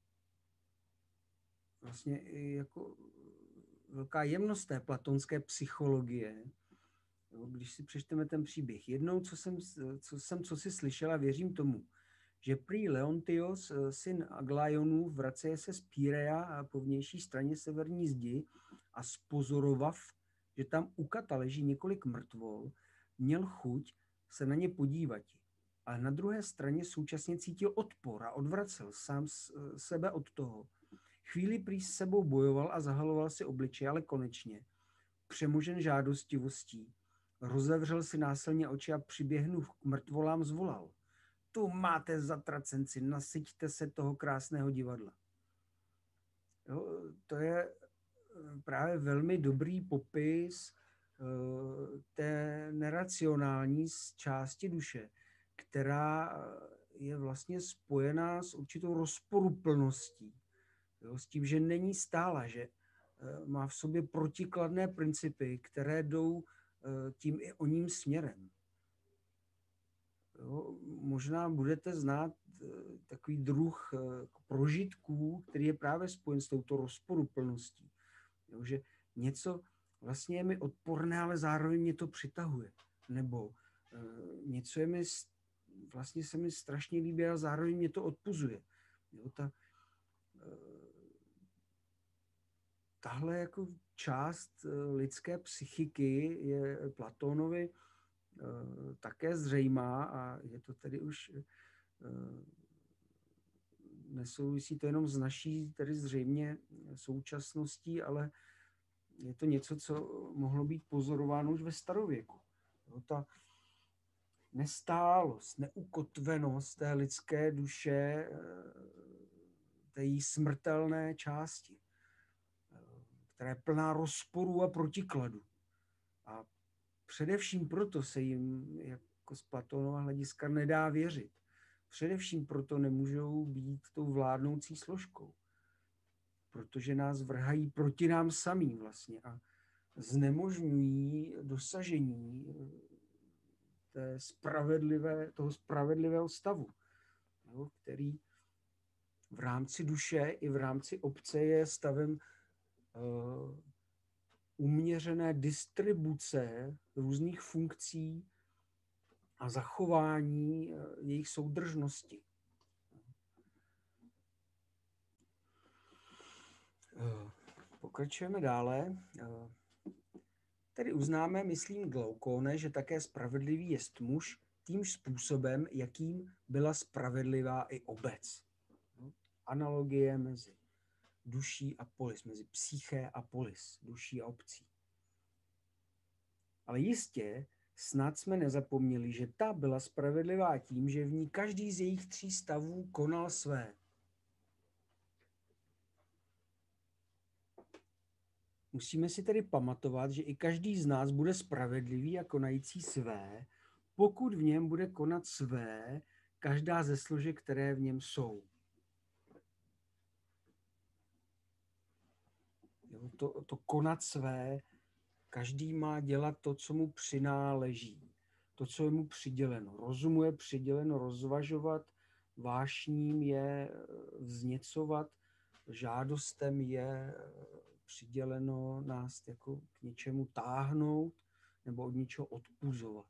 Speaker 1: vlastně i jako velká jemnost té platonské psychologie. Když si přečteme ten příběh. Jednou, co si slyšela, věřím tomu, že prý Leontios, syn Aglaionův, vraceje se z Pírea a po vnější straně severní zdi a spozorovav, že tam u kata leží několik mrtvol, měl chuť se na ně podívat. Ale na druhé straně současně cítil odpor a odvracel sám sebe od toho. Chvíli prý s sebou bojoval a zahaloval si obličej, ale konečně, přemožen žádostivostí, rozevřel si násilně oči a přiběhnu k mrtvolám zvolal. Tu máte zatracenci, nasyťte se toho krásného divadla. Jo, to je právě velmi dobrý popis té neracionální části duše, která je vlastně spojená s určitou rozporuplností. Jo, s tím, že není stála, že má v sobě protikladné principy, které jdou tím i oním směrem. Jo, možná budete znát takový druh prožitků, který je právě spojen s touto rozporuplností. Jo, že něco vlastně je mi odporné, ale zároveň mě to přitahuje. Nebo něco je mi, vlastně se mi strašně líbí, ale zároveň mě to odpuzuje. Jo, tahle jako část lidské psychiky je Platónovi také zřejmá a je to tedy už nesouvisí to jenom s naší tedy zřejmě současností, ale je to něco, co mohlo být pozorováno už ve starověku. Ta nestálost, neukotvenost té lidské duše, té její smrtelné části, která je plná rozporů a protikladů. A především proto se jim jako z Platónova hlediska nedá věřit. Především proto nemůžou být tou vládnoucí složkou. Protože nás vrhají proti nám samým vlastně a znemožňují dosažení toho spravedlivého stavu, který v rámci duše i v rámci obce je stavem uměřené distribuce různých funkcí a zachování jejich soudržnosti. Pokračujeme dále. Tedy uznáme, myslím, Glaukone, že také spravedlivý jest muž tím způsobem, jakým byla spravedlivá i obec. Analogie mezi duší a polis, mezi psyché a polis, duší a obcí. Ale jistě snad jsme nezapomněli, že ta byla spravedlivá tím, že v ní každý z jejich 3 stavů konal své. Musíme si tedy pamatovat, že i každý z nás bude spravedlivý a konající své, pokud v něm bude konat své každá ze složek, které v něm jsou. To konat své, každý má dělat to, co mu přináleží, to, co je mu přiděleno. Rozumu je přiděleno rozvažovat, vášním je vzněcovat, žádostem je přiděleno nás jako k něčemu táhnout nebo od něčeho odpuzovat.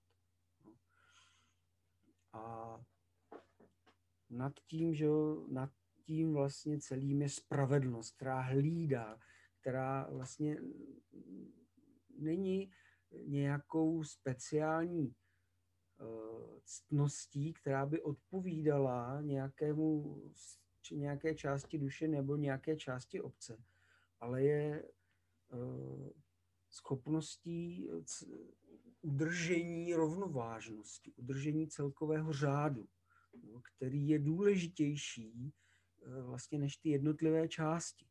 Speaker 1: A nad tím vlastně celým je spravedlnost, která hlídá, která vlastně není nějakou speciální ctností, která by odpovídala nějaké části duše nebo nějaké části obce, ale je schopností udržení rovnovážnosti, udržení celkového řádu, který je důležitější vlastně než ty jednotlivé části.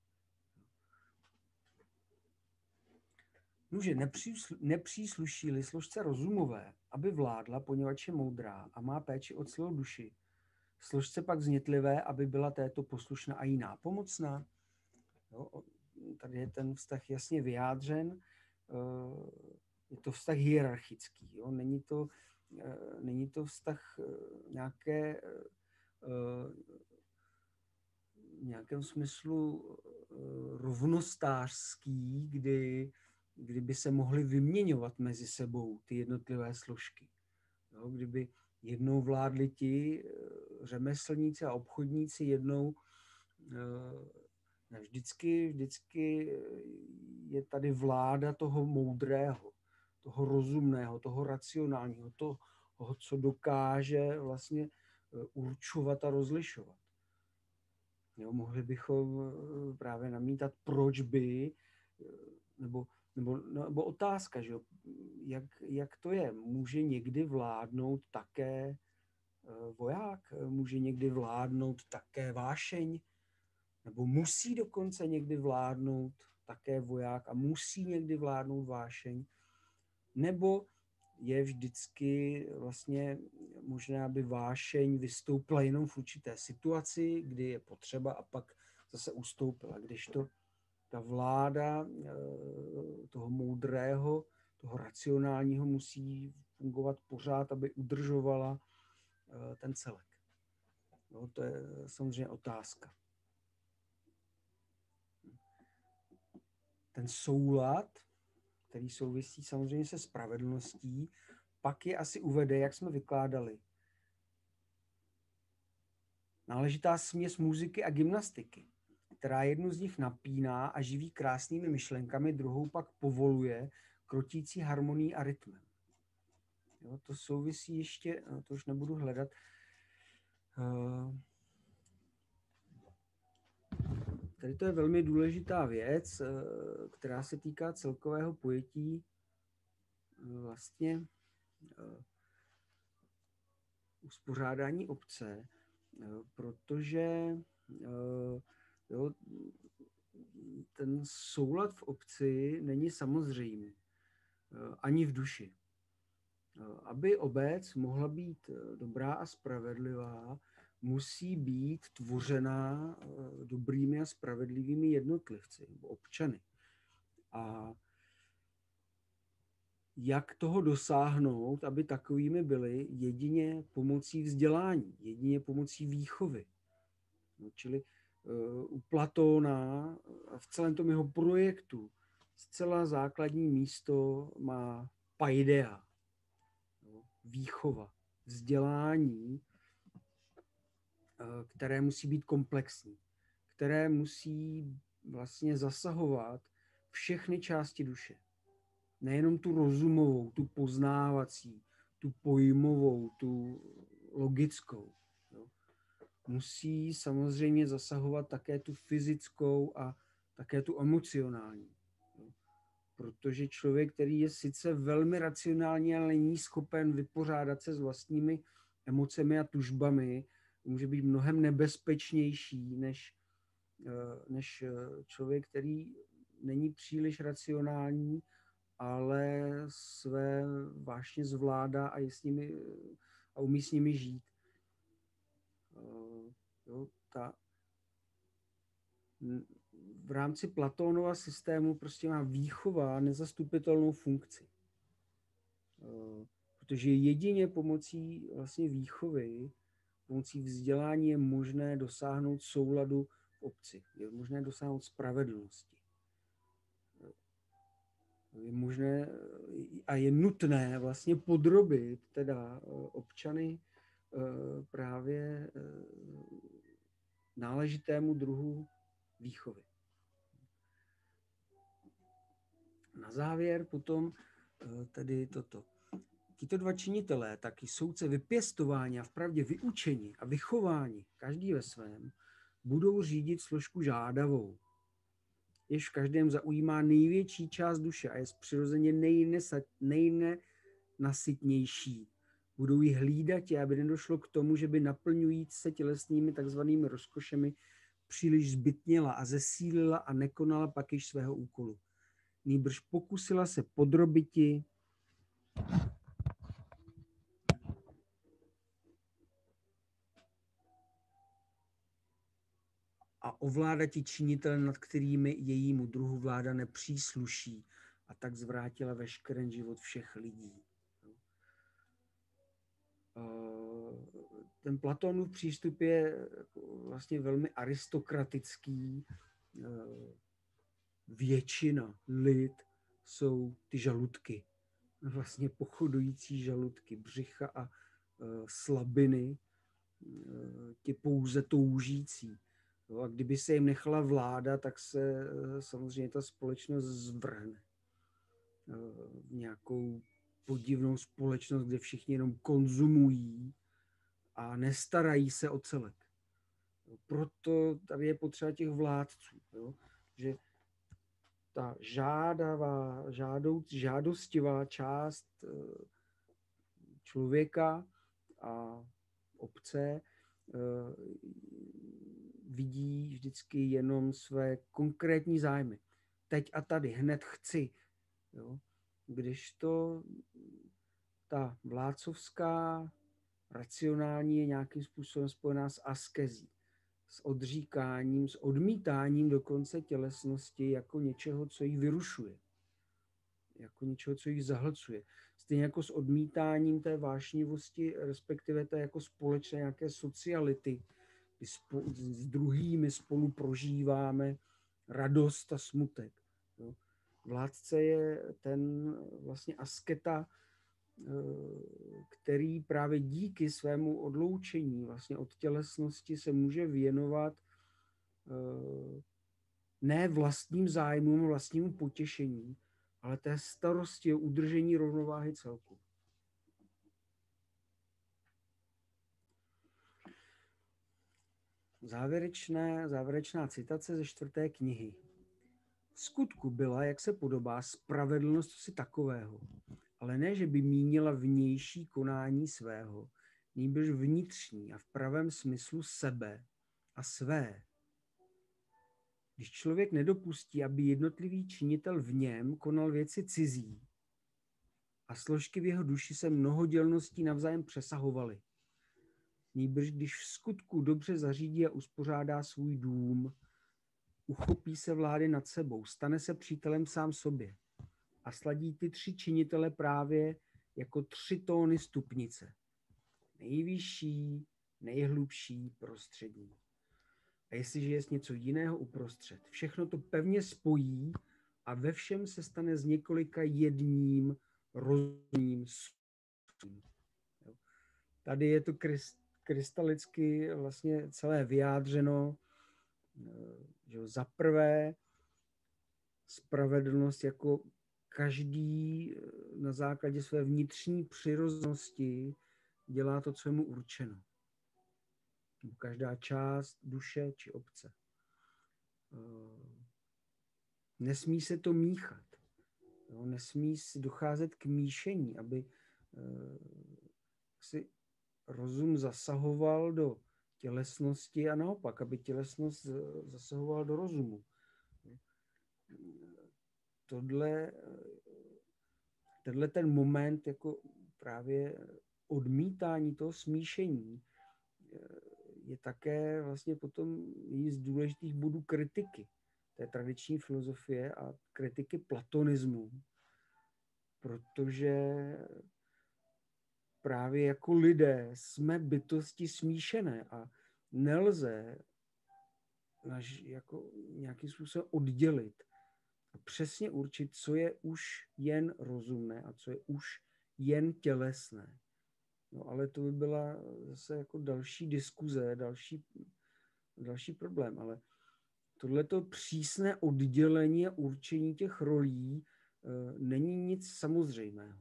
Speaker 1: Nuže nepřísluší-li složce rozumové, aby vládla, poněvadž je moudrá a má péči o celou duši, složce pak vznětlivé, aby byla této poslušná a jí nápomocná. Tady je ten vztah jasně vyjádřen. Je to vztah hierarchický. Jo? Není to vztah nějakém smyslu rovnostářský, kdy by se mohly vyměňovat mezi sebou ty jednotlivé složky. Jo? Kdyby jednou vládli ti řemeslníci a obchodníci, jednou vždycky je tady vláda toho moudrého, toho rozumného, toho racionálního, toho, co dokáže vlastně určovat a rozlišovat. Jo, mohli bychom právě namítat, proč by, nebo otázka, že jak to je, může někdy vládnout také voják, může někdy vládnout také vášeň, nebo musí dokonce někdy vládnout také voják a musí někdy vládnout vášeň, nebo je vždycky vlastně možné, aby vášeň vystoupila jenom v určité situaci, kdy je potřeba a pak zase ustoupila. Kdežto ta vláda toho moudrého, toho racionálního musí fungovat pořád, aby udržovala ten celek. No, to je samozřejmě otázka. Ten soulad, který souvisí samozřejmě se spravedlností, pak je asi uvede, jak jsme vykládali. náležitá směs muziky a gymnastiky, která jednu z nich napíná a živí krásnými myšlenkami, druhou pak povoluje krotící harmonií a rytmem. Jo, to souvisí ještě, to už nebudu hledat, tady to je velmi důležitá věc, která se týká celkového pojetí vlastně uspořádání obce, protože jo, ten soulad v obci není samozřejmý, ani v duši. Aby obec mohla být dobrá a spravedlivá, musí být tvořená dobrými a spravedlivými jednotlivci, občany. A jak toho dosáhnout, aby takovými byli, jedině pomocí vzdělání, jedině pomocí výchovy. No, čili u Platóna a v celém tom jeho projektu zcela základní místo má paideia, výchova, vzdělání, které musí být komplexní, které musí vlastně zasahovat všechny části duše. Nejenom tu rozumovou, tu poznávací, tu pojmovou, tu logickou. Jo. Musí samozřejmě zasahovat také tu fyzickou a také tu emocionální. Jo. Protože člověk, který je sice velmi racionální, ale není schopen vypořádat se s vlastními emocemi a tužbami, může být mnohem nebezpečnější než člověk, který není příliš racionální, ale své vášně zvládá a umí s nimi žít. Jo, v rámci Platónova systému prostě má výchova nezastupitelnou funkci. Protože jedině pomocí vlastně výchovy, pomocí vzdělání je možné dosáhnout souladu v obci. Je možné dosáhnout spravedlnosti. Je možné a je nutné vlastně podrobit teda občany právě náležitému druhu výchovy. Na závěr potom tedy toto. Tito dva činitelé, taky soudce vypěstování a vpravdě vyučení a vychování, každý ve svém, budou řídit složku žádavou, jež v každém zaujímá největší část duše a je přirozeně nejnenasytnější. Budou ji hlídat, aby nedošlo k tomu, že by naplňujíc se tělesnými takzvanými rozkošemi příliš zbytněla a zesílila a nekonala pak již svého úkolu. Nýbrž pokusila se podrobiti a ovládati činitele, nad kterými jejímu druhu vláda nepřísluší, a tak zvrátila veškerý život všech lidí. Ten Platónův přístup je vlastně velmi aristokratický. Většina, lid, jsou ty žaludky, vlastně pochodující žaludky, břicha a slabiny, ti pouze toužící. A kdyby se jim nechala vláda, tak se samozřejmě ta společnost zvrhne v nějakou podivnou společnost, kde všichni jenom konzumují a nestarají se o celek. Proto tady je potřeba těch vládců, jo? Že ta žádostivá část člověka a obce vidí vždycky jenom své konkrétní zájmy. Teď a tady, hned chci. Jo? Kdežto ta vládcovská, racionální je nějakým způsobem spojená s askezí, s odříkáním, s odmítáním dokonce tělesnosti jako něčeho, co ji vyrušuje. Jako něčeho, co ji zahlcuje. Stejně jako s odmítáním té vášnivosti, respektive té jako společné nějaké sociality, kdy s druhými spolu prožíváme radost a smutek. Jo. Vládce je ten vlastně asketa, který právě díky svému odloučení vlastně od tělesnosti se může věnovat ne vlastním zájmům, vlastnímu potěšení, ale té starosti o udržení rovnováhy celku. Závěrečná citace ze 4. knihy. V skutku byla, jak se podobá, spravedlnost si takového, ale ne, že by mínila vnější konání svého, nýbrž vnitřní a v pravém smyslu sebe a své. Když člověk nedopustí, aby jednotlivý činitel v něm konal věci cizí a složky v jeho duši se mnohodělností navzájem přesahovaly, nýbrž když v skutku dobře zařídí a uspořádá svůj dům, uchopí se vlády nad sebou, stane se přítelem sám sobě a sladí ty 3 činitele právě jako 3 tóny stupnice. Nejvyšší, nejhlubší, prostřední. A jestliže je něco jiného uprostřed, všechno to pevně spojí a ve všem se stane z několika jedním rozumným sům. Tady je to krystalicky vlastně celé vyjádřeno, že za prvé spravedlnost jako každý na základě své vnitřní přirozenosti dělá to, co je mu určeno. Každá část duše či obce. Nesmí se to míchat. Nesmí docházet k míšení, aby si rozum zasahoval do tělesnosti a naopak, aby tělesnost zasahovala do rozumu. Tenhle ten moment jako právě odmítání toho smíšení je také vlastně potom jedním z důležitých bodů kritiky té tradiční filozofie a kritiky platonismu, protože právě jako lidé jsme bytosti smíšené a nelze jako nějakým způsobem oddělit a přesně určit, co je už jen rozumné a co je už jen tělesné. No ale to by byla zase jako další diskuze, další problém, ale tohleto přísné oddělení a určení těch rolí není nic samozřejmého.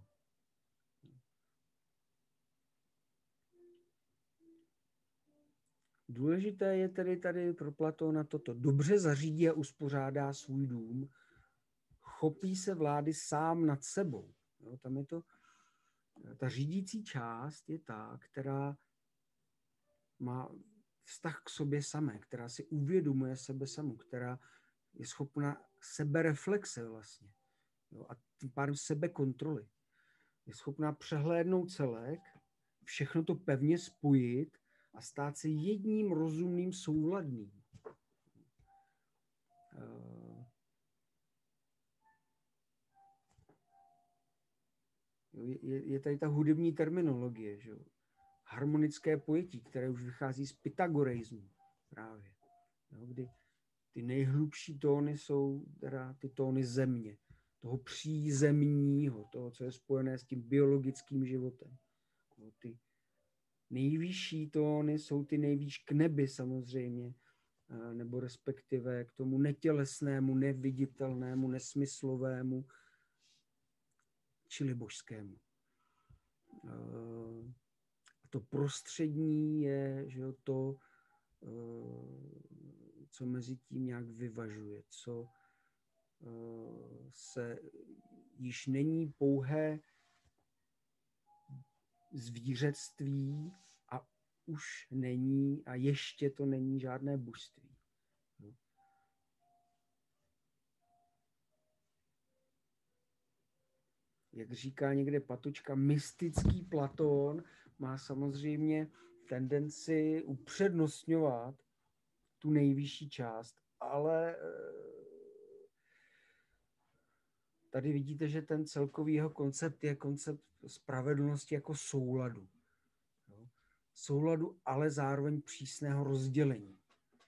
Speaker 1: Důležité je tedy tady pro Platóna toto. Dobře zařídí a uspořádá svůj dům, chopí se vlády sám nad sebou. Jo, tam je to, ta řídící část je ta, která má vztah k sobě samé, která si uvědomuje sebe samou, která je schopna sebereflexe vlastně. Jo, a tím pádem sebekontroly. Je schopná přehlédnout celek, všechno to pevně spojit a stát se jedním rozumným souladným. Je tady ta hudební terminologie, že? Harmonické pojetí, které už vychází z pythagoreismu právě. Jo, kdy ty nejhlubší tóny jsou teda ty tóny země, toho přízemního, toho, co je spojené s tím biologickým životem. Jo, ty nejvyšší tóny jsou ty nejvýš k nebi samozřejmě, nebo respektive k tomu netělesnému, neviditelnému, nesmyslovému, čili božskému. To prostřední je, že jo, to, co mezi tím nějak vyvažuje, co se již není pouhé zvířectví a už není a ještě to není žádné božství. Jak říká někde Patočka, mystický Platón má samozřejmě tendenci upřednostňovat tu nejvyšší část, ale tady vidíte, že ten celkový jeho koncept je koncept spravedlnosti jako souladu. Souladu, ale zároveň přísného rozdělení,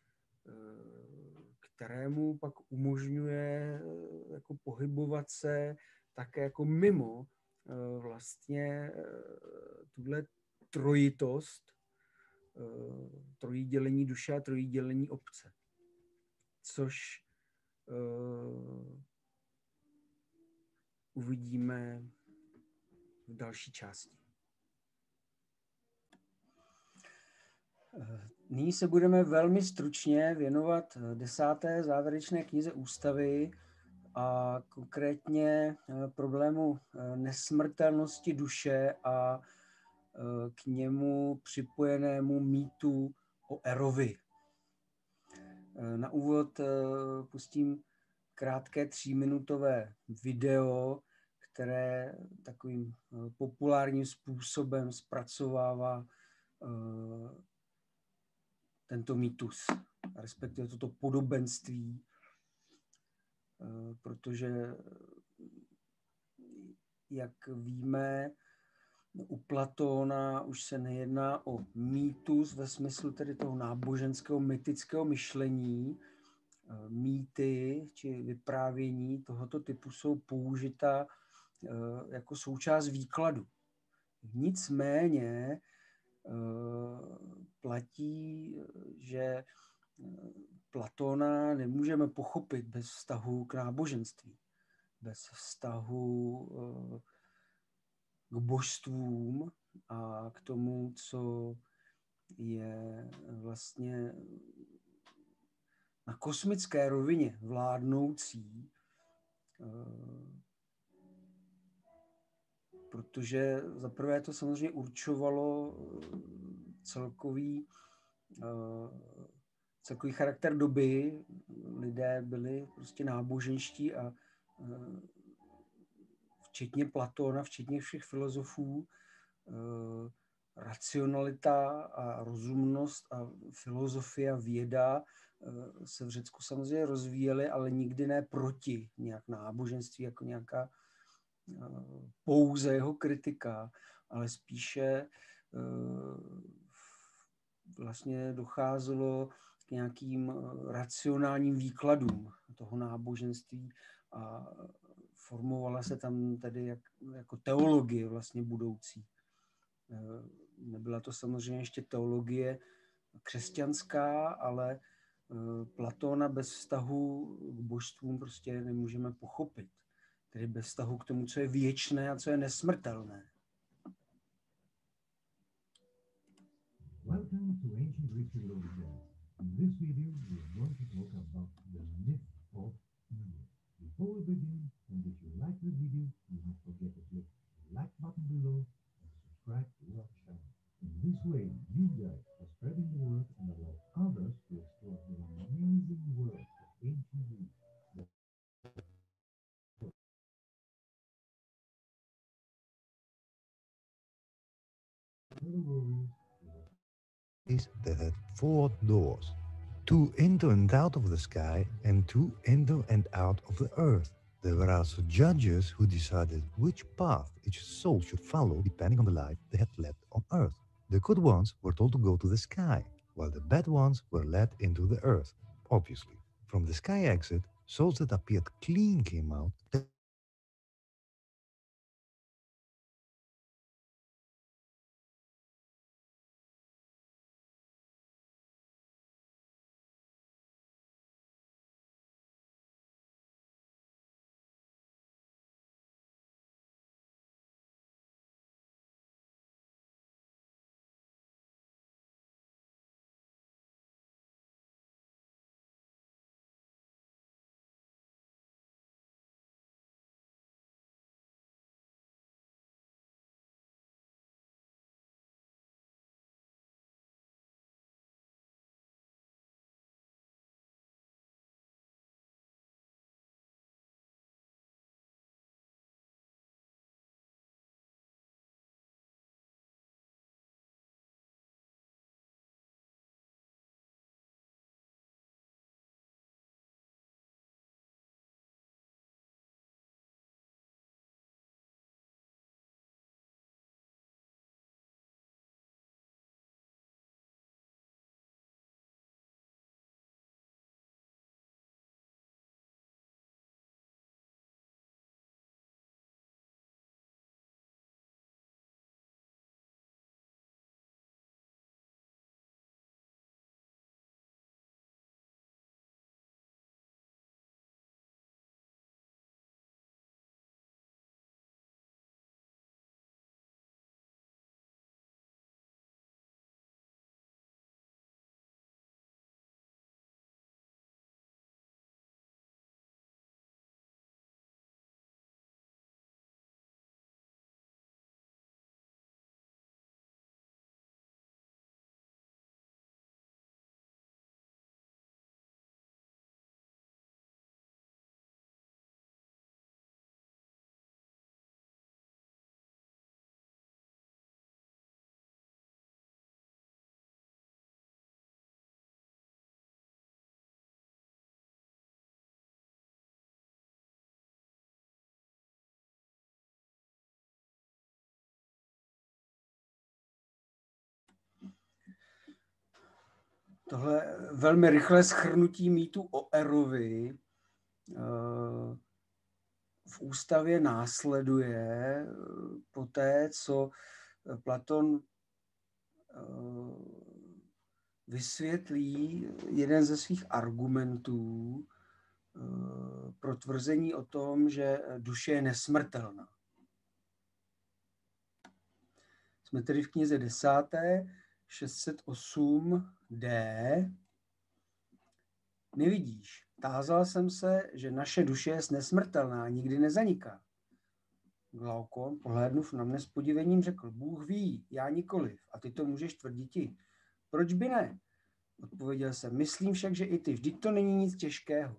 Speaker 1: kterému pak umožňuje jako pohybovat se také jako mimo vlastně tuhle trojitost, trojí dělení duše a trojí dělení obce. Což uvidíme v další části. Nyní se budeme velmi stručně věnovat 10. závěrečné knize Ústavy a konkrétně problému nesmrtelnosti duše a k němu připojenému mýtu o Erovi. Na úvod pustím krátké 3minutové video, které takovým populárním způsobem zpracovává tento mýtus, respektive toto podobenství, protože, jak víme, u Platóna už se nejedná o mýtus ve smyslu tedy toho náboženského mytického myšlení. Mýty či vyprávění tohoto typu jsou použita jako součást výkladu. Nicméně platí, že Platóna nemůžeme pochopit bez vztahu k náboženství, bez vztahu k božstvům a k tomu, co je vlastně na kosmické rovině vládnoucí, protože zaprvé to samozřejmě určovalo celkový charakter doby. Lidé byli prostě náboženští a včetně Platóna, včetně všech filozofů, racionalita a rozumnost a filozofie a věda se v Řecku samozřejmě rozvíjely, ale nikdy ne proti nějak náboženství jako nějaká pouze jeho kritika, ale spíše vlastně docházelo k nějakým racionálním výkladům toho náboženství a formovala se tam tedy jako teologie vlastně budoucí. Nebyla to samozřejmě ještě teologie křesťanská, ale Platóna bez vztahu k božstvům prostě nemůžeme pochopit. Tedy bez vztahu k tomu, co je věčné a co je nesmrtelné.
Speaker 2: Welcome to Ancient Greek Philology. In this video, we are going to talk about the myth of Eve. Before we begin, and if you like the video, do not forget to click the like button below and subscribe to our channel. In this way, you guys are spreading the word and allow others to explore the amazing world of ancient Greece. That had 4 doors, 2 into and out of the sky and 2 into and out of the earth. There were also judges who decided which path each soul should follow depending on the life they had led on earth. The good ones were told to go to the sky, while the bad ones were led into the earth. Obviously, from the sky exit, souls that appeared clean came out.
Speaker 1: tohle velmi rychlé shrnutí mýtu o Erovi v ústavě následuje poté, co Platon vysvětlí jeden ze svých argumentů pro tvrzení o tom, že duše je nesmrtelná. Jsme tedy v knize 10. 608d. Nevidíš, tázal jsem se, že naše duše je nesmrtelná, nikdy nezaniká. Glaukon, pohlédnuv na mne s podivením, řekl, Bůh ví, já nikoliv, a ty to můžeš tvrditi. Proč by ne? Odpověděl jsem, myslím však, že i ty, vždyť to není nic těžkého.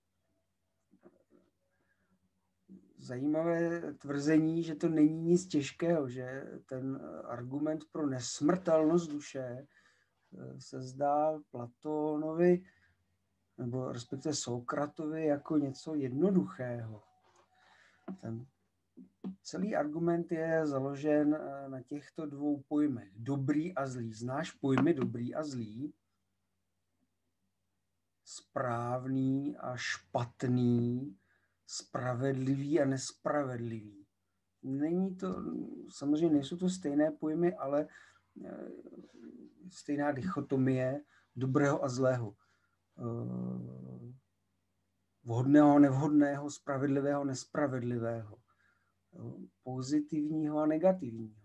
Speaker 1: Zajímavé tvrzení, že to není nic těžkého, že ten argument pro nesmrtelnost duše se zdá Platónovi, nebo respektive Sokratovi, jako něco jednoduchého. Ten celý argument je založen na těchto dvou pojmech. Dobrý a zlý. Znáš pojmy dobrý a zlý? Správný a špatný, spravedlivý a nespravedlivý. Není to, samozřejmě nejsou to stejné pojmy, ale stejná dichotomie dobrého a zlého. Vhodného, nevhodného, spravedlivého, nespravedlivého. Pozitivního a negativního.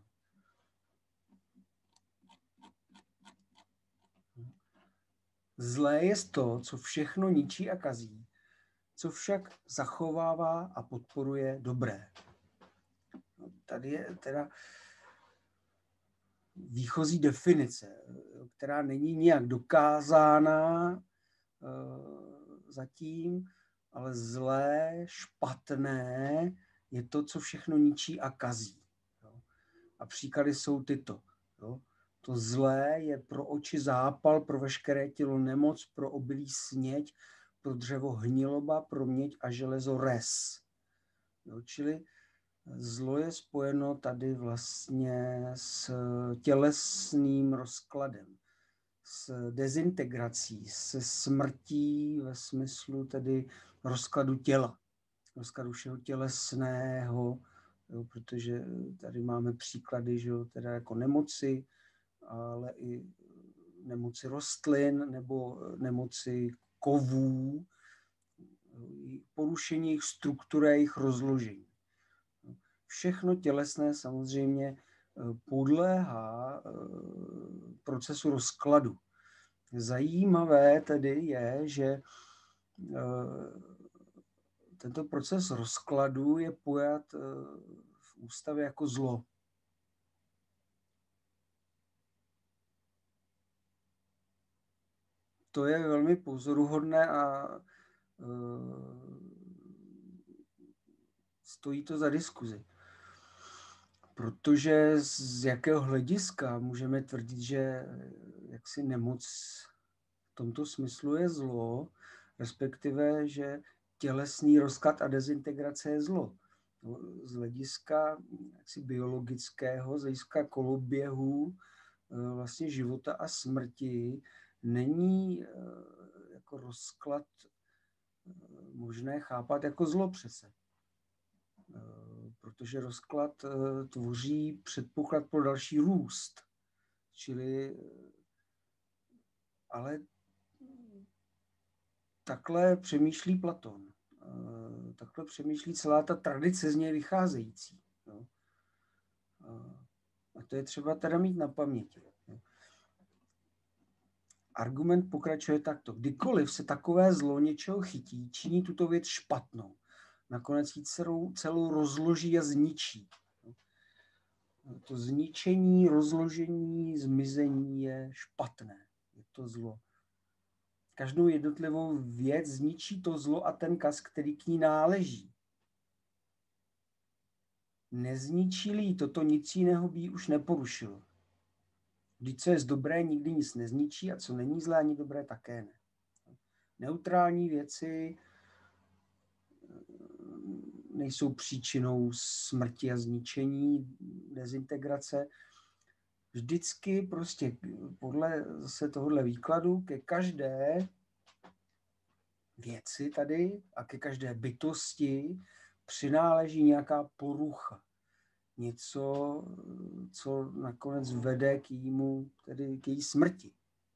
Speaker 1: Zlé je to, co všechno ničí a kazí, co však zachovává a podporuje dobré. Tady je teda výchozí definice, která není nijak dokázána zatím, ale zlé, špatné je to, co všechno ničí a kazí. A příklady jsou tyto. To zlé je pro oči zápal, pro veškeré tělo nemoc, pro obilí sněď, pro dřevo hniloba, pro měď a železo res. Čili zlo je spojeno tady vlastně s tělesným rozkladem, s dezintegrací, se smrtí ve smyslu tedy rozkladu těla, rozkladu všeho tělesného, protože tady máme příklady, že teda jako nemoci, ale i nemoci rostlin nebo nemoci kovů, porušení jejich struktury a jejich rozložení. Všechno tělesné samozřejmě podléhá procesu rozkladu. Zajímavé tedy je, že tento proces rozkladu je pojat v ústavě jako zlo. To je velmi pozoruhodné a stojí to za diskuzi. Protože z jakého hlediska můžeme tvrdit, že jaksi nemoc v tomto smyslu je zlo, respektive, že tělesný rozklad a dezintegrace je zlo. Z hlediska jaksi biologického, z hlediska koloběhu vlastně života a smrti není jako rozklad možné chápat jako zlo přece. Protože rozklad tvoří předpoklad pro další růst. Čili, ale takhle přemýšlí Platon. Takhle přemýšlí celá ta tradice z něj vycházející. A to je třeba teda mít na paměti. Argument pokračuje takto. Kdykoliv se takové zlo něčeho chytí, činí tuto věc špatnou. Nakonec ji celou rozloží a zničí. To zničení, rozložení, zmizení je špatné. Je to zlo. Každou jednotlivou věc zničí to zlo a ten kaz, který k ní náleží. Nezničí-li toto, nic jiného by ji už neporušilo. Vždyť co je dobré, nikdy nic nezničí a co není zlé, ani dobré také ne. Neutrální věci nejsou příčinou smrti a zničení, dezintegrace. vždycky prostě podle zase tohohle výkladu ke každé věci tady a ke každé bytosti přináleží nějaká porucha. Něco, co nakonec vede k její smrti.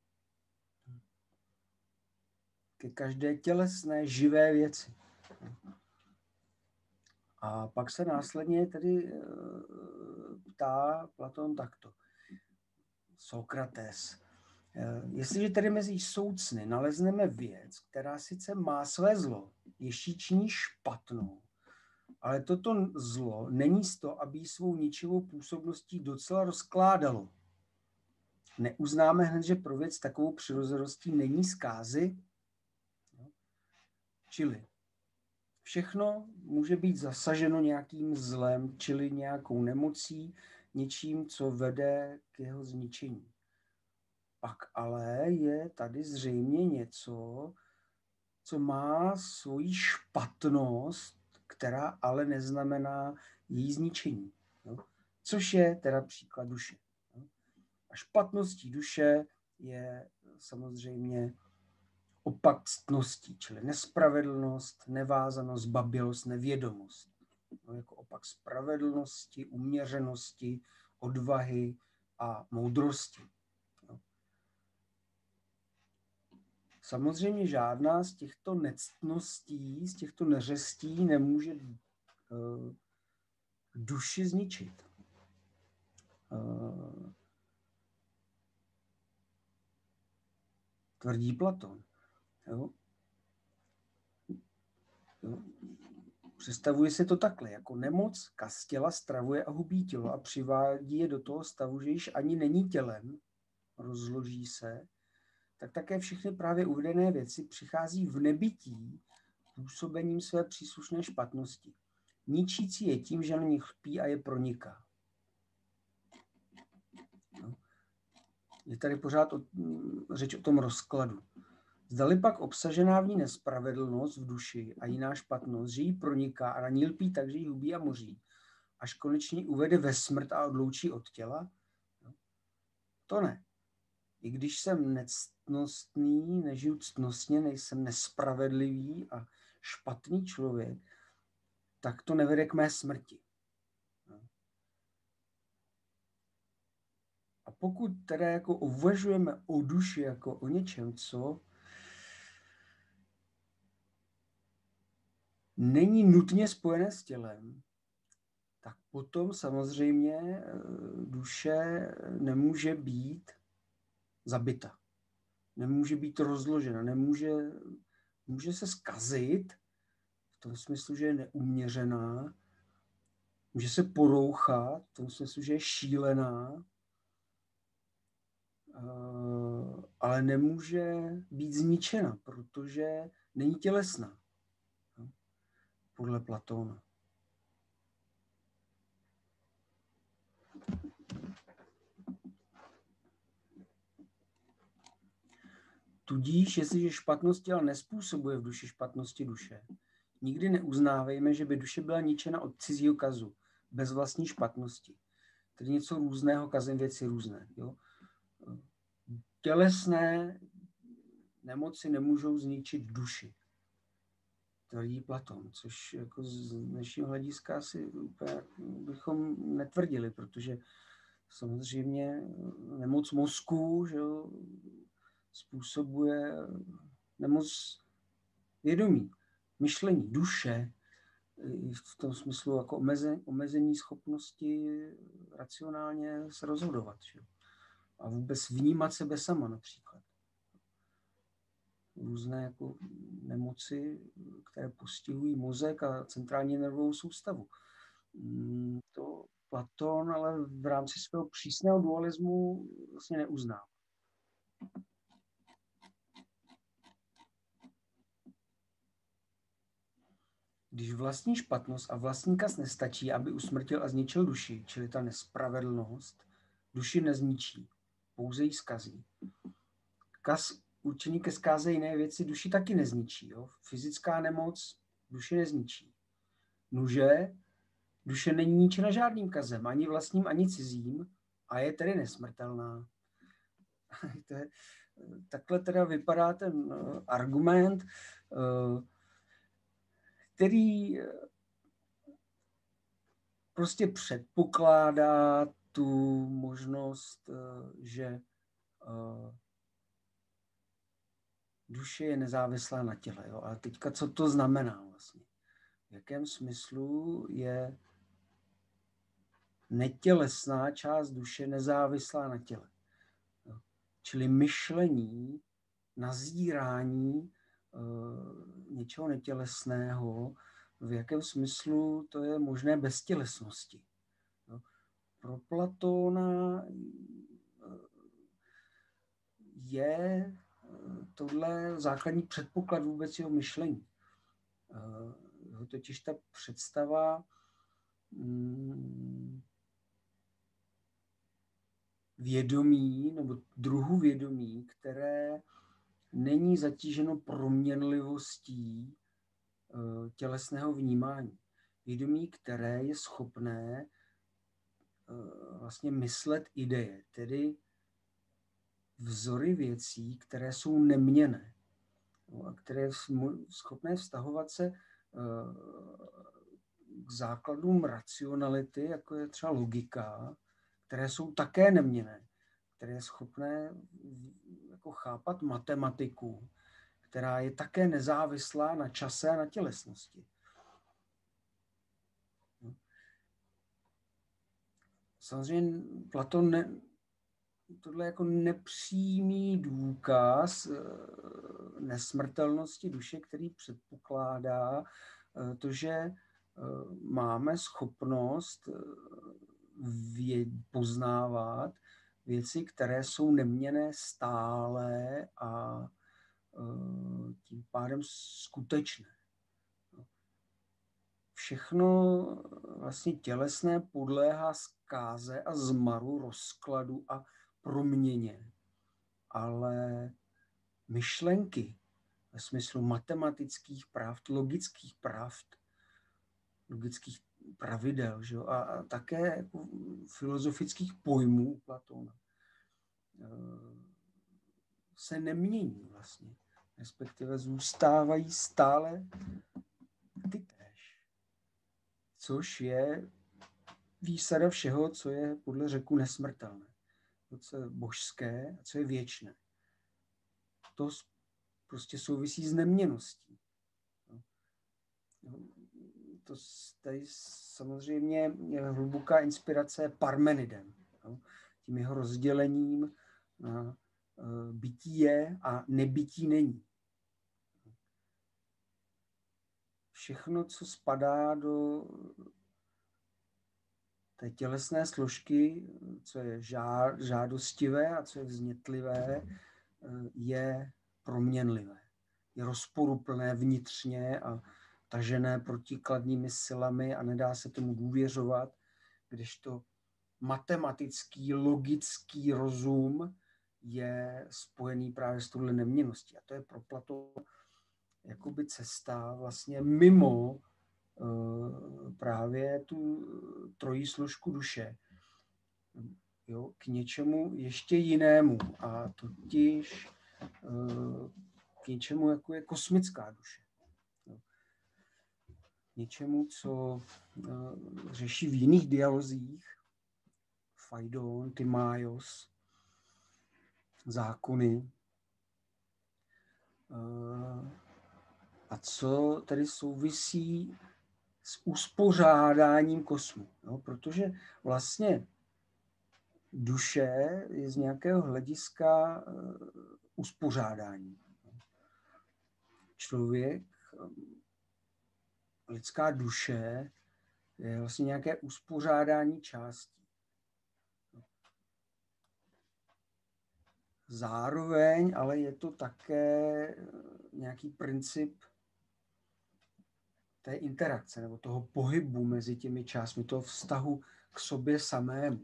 Speaker 1: Ke každé tělesné, živé věci. A pak se následně tedy ptá Platón takto. Sokrates. Jestliže tedy mezi soucny nalezneme věc, která sice má své zlo, jež činí špatnou, ale toto zlo není z toho, aby svou ničivou působností docela rozkládalo. Neuznáme hned, že pro věc takovou přirozeností není zkázy? Čili všechno může být zasaženo nějakým zlem, čili nějakou nemocí, něčím, co vede k jeho zničení. Pak ale je tady zřejmě něco, co má svoji špatnost, která ale neznamená její zničení. Což je teda příklad duše. A špatností duše je samozřejmě opak ctností, čili nespravedlnost, nevázanost, zbabělost, nevědomost. Jako opak spravedlnosti, uměřenosti, odvahy a moudrosti. Samozřejmě žádná z těchto nectností, z těchto neřestí nemůže duši zničit. Tvrdí Platón. Jo? Představuje se to takhle, jako nemoc kaz těla stravuje a hubí tělo a přivádí je do toho stavu, že již ani není tělem, rozloží se, tak také všechny právě uvedené věci přichází v nebytí působením své příslušné špatnosti. Ničící je tím, že na nich lpí a je proniká. No. Je tady pořád řeč o tom rozkladu. Zdali pak obsažená v ní nespravedlnost v duši a jiná špatnost, že jí proniká a na ní lpí tak, že jí hubí a moří, až konečně uvede ve smrt a odloučí od těla? No. To ne. I když jsem nectnostný, nežiju ctnostně, nejsem nespravedlivý a špatný člověk, tak to nevede k mé smrti. A pokud teda jako uvažujeme o duši jako o něčem, co není nutně spojené s tělem, tak potom samozřejmě duše nemůže být zabita. Nemůže být rozložena, může se zkazit v tom smyslu, že je neuměřená, může se porouchat v tom smyslu, že je šílená, ale nemůže být zničena, protože není tělesná, podle Platóna. Tudíž, jestliže špatnost těla nezpůsobuje v duši špatnosti duše, nikdy neuznávejme, že by duše byla ničena od cizího kazu, bez vlastní špatnosti. Tedy něco různého, kazem věci různé. Jo? Tělesné nemoci nemůžou zničit duši. Tvrdí Platón, což jako z dnešního hlediska asi úplně bychom netvrdili, protože samozřejmě nemoc mozku, že jo, způsobuje nemoc vědomí, myšlení, duše, v tom smyslu jako omezení schopnosti racionálně se rozhodovat. Že? A vůbec vnímat sebe sama například. Různé jako nemoci, které postihují mozek a centrální nervovou soustavu. To Platón ale v rámci svého přísného dualismu vlastně neuzná. Když vlastní špatnost a vlastní kaz nestačí, aby usmrtil a zničil duši, čili ta nespravedlnost, duši nezničí, pouze ji zkazí. Kaz určený ke zkáze jiné věci duši taky nezničí. Jo? Fyzická nemoc duši nezničí. Nuže, duše není ničena žádným kazem, ani vlastním, ani cizím, a je tedy nesmrtelná. Takhle teda vypadá ten argument, který prostě předpokládá tu možnost, že duše je nezávislá na těle. Jo? A teďka, co to znamená vlastně? V jakém smyslu je netělesná část duše nezávislá na těle? Jo? Čili myšlení, nazírání něčeho netělesného, v jakém smyslu to je možné bez tělesnosti. Jo? Pro Platóna je tohle základní předpoklad vůbec jeho myšlení. Totiž ta představa vědomí nebo druhu vědomí, které není zatíženo proměnlivostí tělesného vnímání. Vědomí, které je schopné vlastně myslet ideje, tedy vzory věcí, které jsou neměnné a které jsou schopné vztahovat se k základům racionality, jako je třeba logika, které jsou také neměnné, které je schopné jako chápat matematiku, která je také nezávislá na čase a na tělesnosti. Samozřejmě Platon tohle jako nepřímý důkaz nesmrtelnosti duše, který předpokládá to, že máme schopnost poznávat věci, které jsou neměnné stále a tím pádem skutečné. Všechno vlastně tělesné podléhá zkáze a zmaru, rozkladu a proměně. Ale myšlenky ve smyslu matematických pravd, logických pravd, logických pravidel, že jo? A také jako filozofických pojmů Platóna se nemění vlastně, respektive zůstávají stále tytéž, což je výsada všeho, co je podle Řeků nesmrtelné, to, co je božské a co je věčné. To prostě souvisí s neměnností. To tady samozřejmě je hluboká inspirace Parmenidem, tím jeho rozdělením na bytí je a nebytí není. Všechno, co spadá do té tělesné složky, co je žádostivé a co je vznětlivé, je proměnlivé. Je rozporuplné vnitřně a tažené protikladnými silami a nedá se tomu důvěřovat, kdežto matematický, logický rozum je spojený právě s touhle neměnností. A to je pro Platona jakoby cesta vlastně mimo právě tu trojí složku duše, jo, k něčemu ještě jinému, a totiž k něčemu, jako je kosmická duše. Jo. Něčemu, co řeší v jiných dialozích, Phaidon, Timaios, zákony, a co tedy souvisí s uspořádáním kosmu. Jo? Protože vlastně duše je z nějakého hlediska uspořádání. Člověk, lidská duše je vlastně nějaké uspořádání částí. Zároveň ale je to také nějaký princip té interakce nebo toho pohybu mezi těmi částmi, toho vztahu k sobě samému.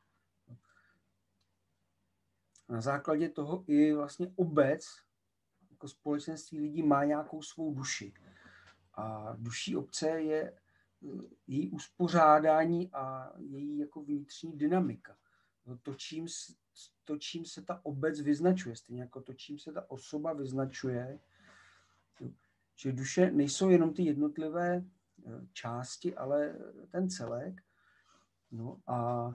Speaker 1: Na základě toho i vlastně obec jako společenství lidí má nějakou svou duši. A duší obce je její uspořádání a její jako vnitřní dynamika. to, čím se ta obec vyznačuje, stejně jako to, čím se ta osoba vyznačuje. Že duše nejsou jenom ty jednotlivé části, ale ten celek. No a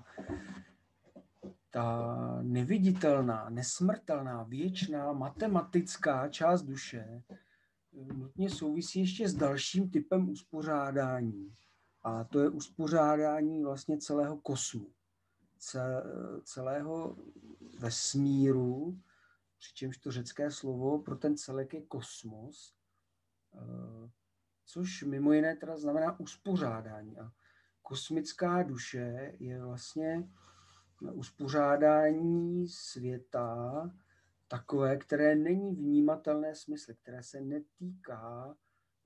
Speaker 1: ta neviditelná, nesmrtelná, věčná, matematická část duše nutně souvisí ještě s dalším typem uspořádání. A to je uspořádání vlastně celého kosmu, celého vesmíru, přičemž to řecké slovo pro ten celek je kosmos, což mimo jiné teda znamená uspořádání. A kosmická duše je vlastně uspořádání světa takové, které není vnímatelné smysly, které se netýká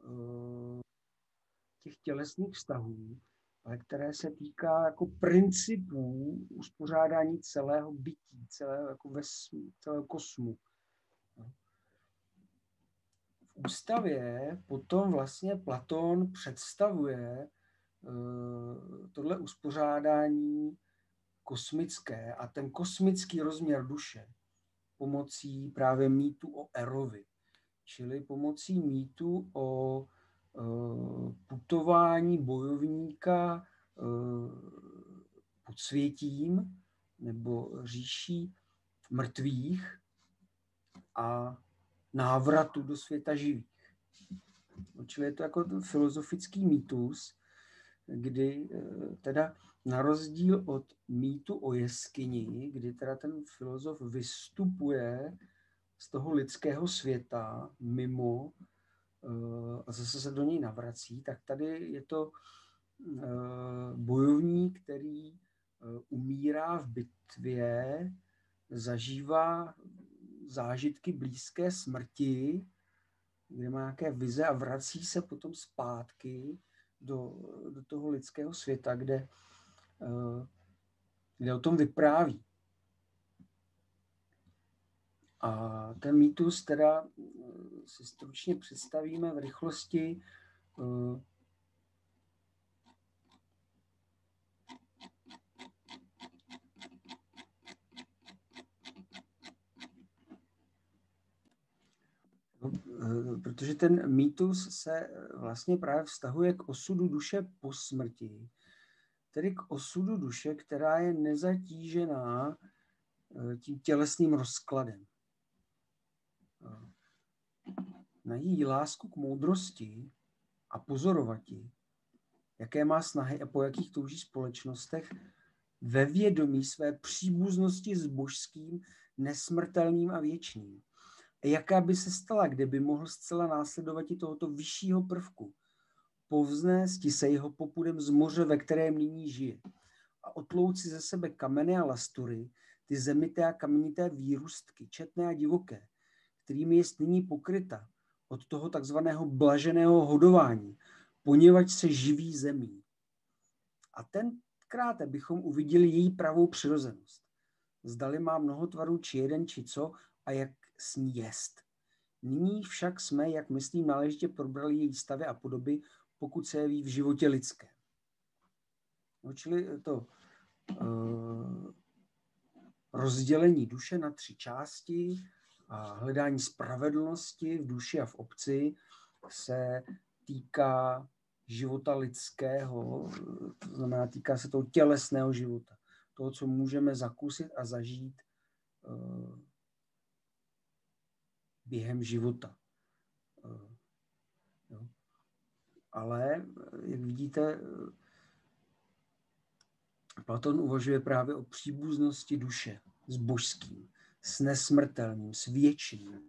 Speaker 1: těch tělesných vztahů, ale které se týká jako principů uspořádání celého bytí, celého kosmu. V ústavě potom vlastně Platón představuje tohle uspořádání kosmické a ten kosmický rozměr duše pomocí právě mýtu o Erovi, čili pomocí mýtu o putování bojovníka podsvětím nebo říší mrtvých a návratu do světa živých. Čili je to jako filozofický mýtus, kdy teda na rozdíl od mýtu o jeskyni, kdy teda ten filozof vystupuje z toho lidského světa mimo a zase se do něj navrací, tak tady je to bojovník, který umírá v bitvě, zažívá zážitky blízké smrti, kde má nějaké vize a vrací se potom zpátky do toho lidského světa, kde o tom vypráví. A ten mýtus teda si stručně představíme v rychlosti. Protože ten mýtus se vlastně právě vztahuje k osudu duše po smrti, tedy k osudu duše, která je nezatížená tím tělesným rozkladem. Na její lásku k moudrosti a pozorovati, jaké má snahy a po jakých touží společnostech, ve vědomí své příbuznosti s božským, nesmrtelným a věčným. A jaká by se stala, kdyby mohl zcela následovat i tohoto vyššího prvku, povznést se jeho popudem z moře, ve kterém nyní žije, a otlouci ze sebe kameny a lastury, ty zemité a kamenité výrůstky, četné a divoké, kterými je nyní pokryta od toho takzvaného blaženého hodování, poněvadž se živí zemí. A tenkrát bychom uviděli její pravou přirozenost. Zdali má mnoho tvarů, či jeden, či co, a jak s ní jest. Nyní však jsme, jak myslím, náležitě probrali její stavy a podoby, pokud se jeví v životě lidském. No, čili to rozdělení duše na 3 části a hledání spravedlnosti v duši a v obci se týká života lidského, to znamená, týká se toho tělesného života, toho, co můžeme zakusit a zažít během života. Ale, jak vidíte, Platón uvažuje právě o příbuznosti duše s božským, s nesmrtelným, s věčným.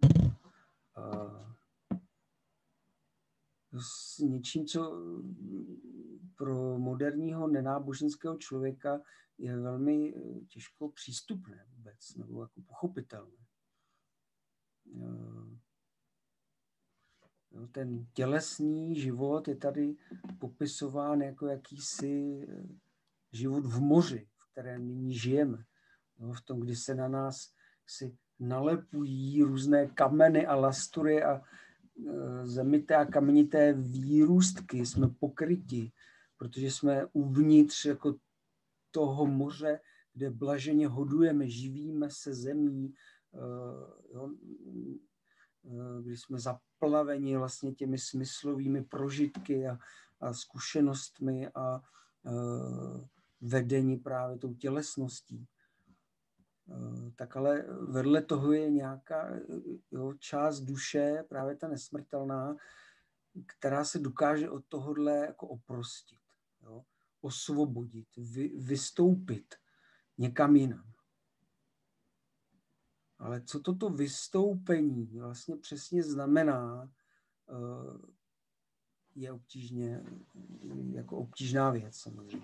Speaker 1: S něčím, co pro moderního nenáboženského člověka je velmi těžko přístupné vůbec, nebo jako pochopitelné. Ten tělesný život je tady popisován jako jakýsi život v moři, v kterém nyní žijeme. V tom, kdy se na nás si nalepují různé kameny a lastury a zemité a kamenité výrůstky. Jsme pokryti, protože jsme uvnitř jako toho moře, kde blaženě hodujeme, živíme se zemí, když jsme zaplaveni vlastně těmi smyslovými prožitky a zkušenostmi a vedení právě tou tělesností. Tak ale vedle toho je nějaká část duše, právě ta nesmrtelná, která se dokáže od tohohle jako oprostit, osvobodit, vystoupit někam jinam. Ale co toto vystoupení vlastně přesně znamená, je obtížná věc samozřejmě.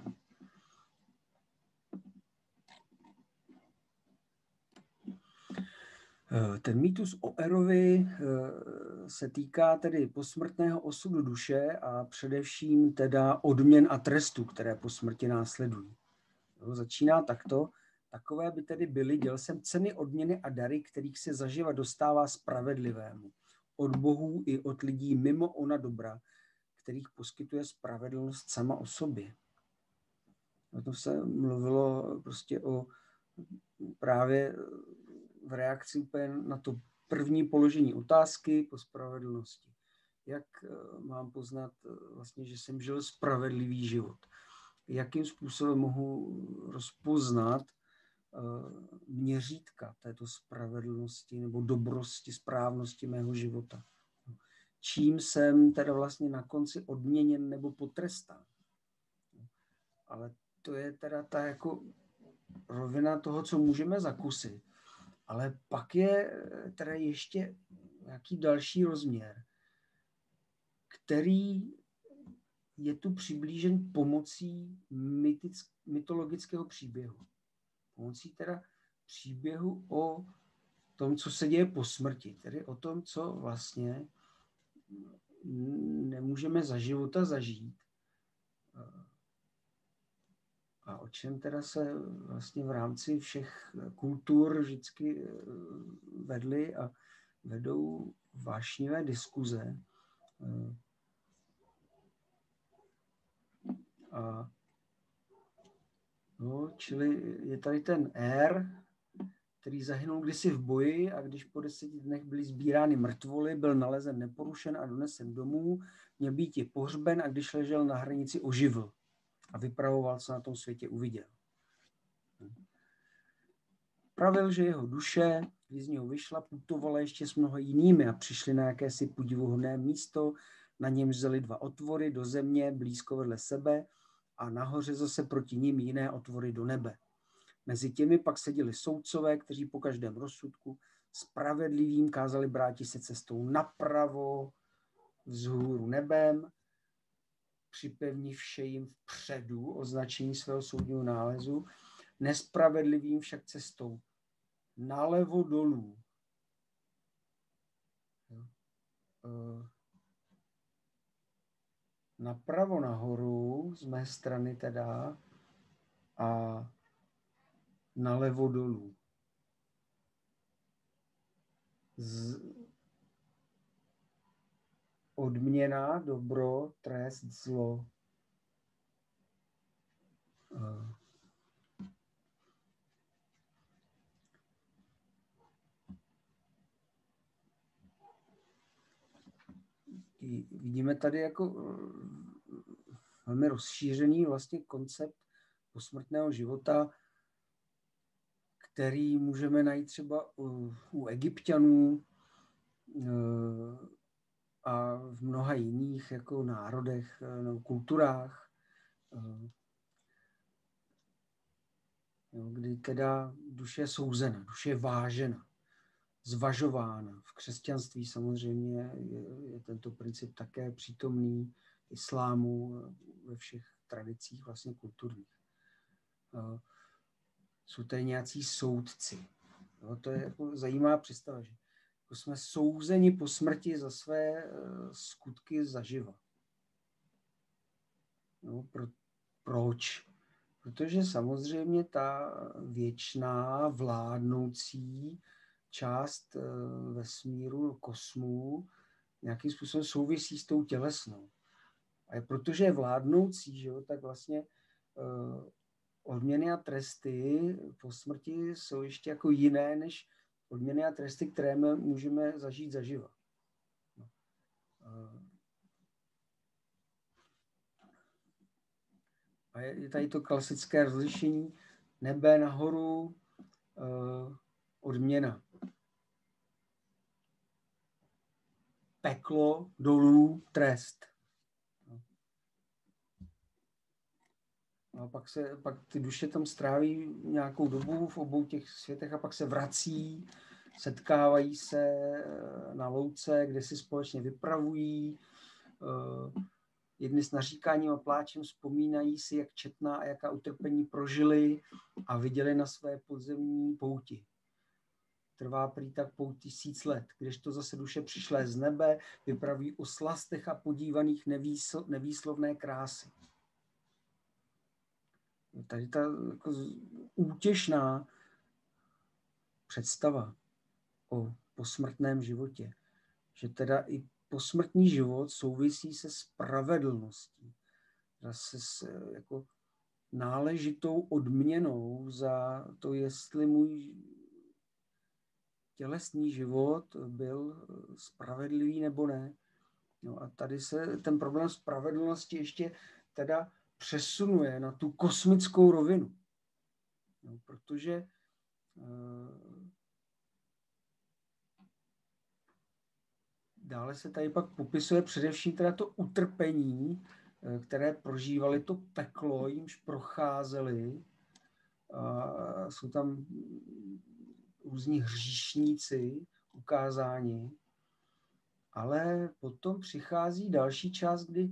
Speaker 1: Ten mýtus o Erovi se týká tedy posmrtného osudu duše a především teda odměn a trestů, které po smrti následují. Začíná takto. Takové by tedy byly, děl jsem ceny, odměny a dary, kterých se zaživa dostává spravedlivému. Od bohů i od lidí mimo ona dobra, kterých poskytuje spravedlnost sama o sobě. O tom se mluvilo prostě o právě v reakci úplně na to první položení otázky po spravedlnosti. Jak mám poznat vlastně, že jsem žil spravedlivý život? Jakým způsobem mohu rozpoznat měřítka této spravedlnosti nebo dobrosti, správnosti mého života? Čím jsem teda vlastně na konci odměněn nebo potrestán? Ale to je teda ta jako rovina toho, co můžeme zakusit. Ale pak je teda ještě nějaký další rozměr, který je tu přiblížen pomocí mytologického příběhu. Pomocí teda příběhu o tom, co se děje po smrti, tedy o tom, co vlastně nemůžeme za života zažít. A o čem teda se vlastně v rámci všech kultur vždycky vedly a vedou vášnivé diskuze. Čili je tady ten Er, který zahynul kdysi v boji a když po 10 dnech byly sbírány mrtvoly, byl nalezen neporušen a donesen domů, měl být je pohřben a když ležel na hranici, oživl a vypravoval, co na tom světě uviděl. Pravil, že jeho duše, když z něho vyšla, putovala ještě s mnoha jinými a přišli na jakési podivuhodné místo, na něm vzali 2 otvory do země blízko vedle sebe a nahoře zase proti nim jiné otvory do nebe. Mezi těmi pak seděli soudcové, kteří po každém rozsudku spravedlivým kázali bráti se cestou napravo vzhůru nebem, připevnivši jim vpředu označení svého soudního nálezu, nespravedlivým však cestou nalevo dolů. Napravo nahoru, z mé strany teda, a nalevo dolů. Odměna, dobro, trest, zlo. Vidíme tady jako velmi rozšířený vlastně koncept posmrtného života, který můžeme najít třeba u Egypťanů a v mnoha jiných jako národech nebo kulturách, kdy teda duše je souzena, duše je vážena, zvažována. V křesťanství samozřejmě je tento princip také přítomný, islámu, ve všech tradicích vlastně kulturních. Jsou tady nějací soudci. To je jako zajímavá představa, že jako jsme souzeni po smrti za své skutky zaživa. Proč? Protože samozřejmě ta věčná vládnoucí část vesmíru, kosmu, nějakým způsobem souvisí s tou tělesnou. A protože je vládnoucí, že jo, tak vlastně odměny a tresty po smrti jsou ještě jako jiné než odměny a tresty, které my můžeme zažít zaživa. A je tady to klasické rozlišení nebe nahoru, odměna. Peklo, dolů, trest. A pak ty duše tam stráví nějakou dobu v obou těch světech a pak se vrací, setkávají se na louce, kde si společně vypravují. Jedny s naříkáním a pláčem vzpomínají si, jak četná a jaká utrpení prožili a viděli na své podzemní pouti. Trvá prý tak pout 1000 let, kdežto zase duše přišlé z nebe vypraví o slastech a podívaných nevýslovné krásy. Tady ta jako útěšná představa o posmrtném životě, že teda i posmrtný život souvisí se spravedlností, zase s jako náležitou odměnou za to, jestli můj tělesný život byl spravedlivý nebo ne. No a tady se ten problém spravedlnosti ještě teda přesunuje na tu kosmickou rovinu. No, protože dále se tady pak popisuje především teda to utrpení, které prožívali, to peklo, jimž procházeli. Jsou tam různí hříšníci ukázáni, ale potom přichází další část, kdy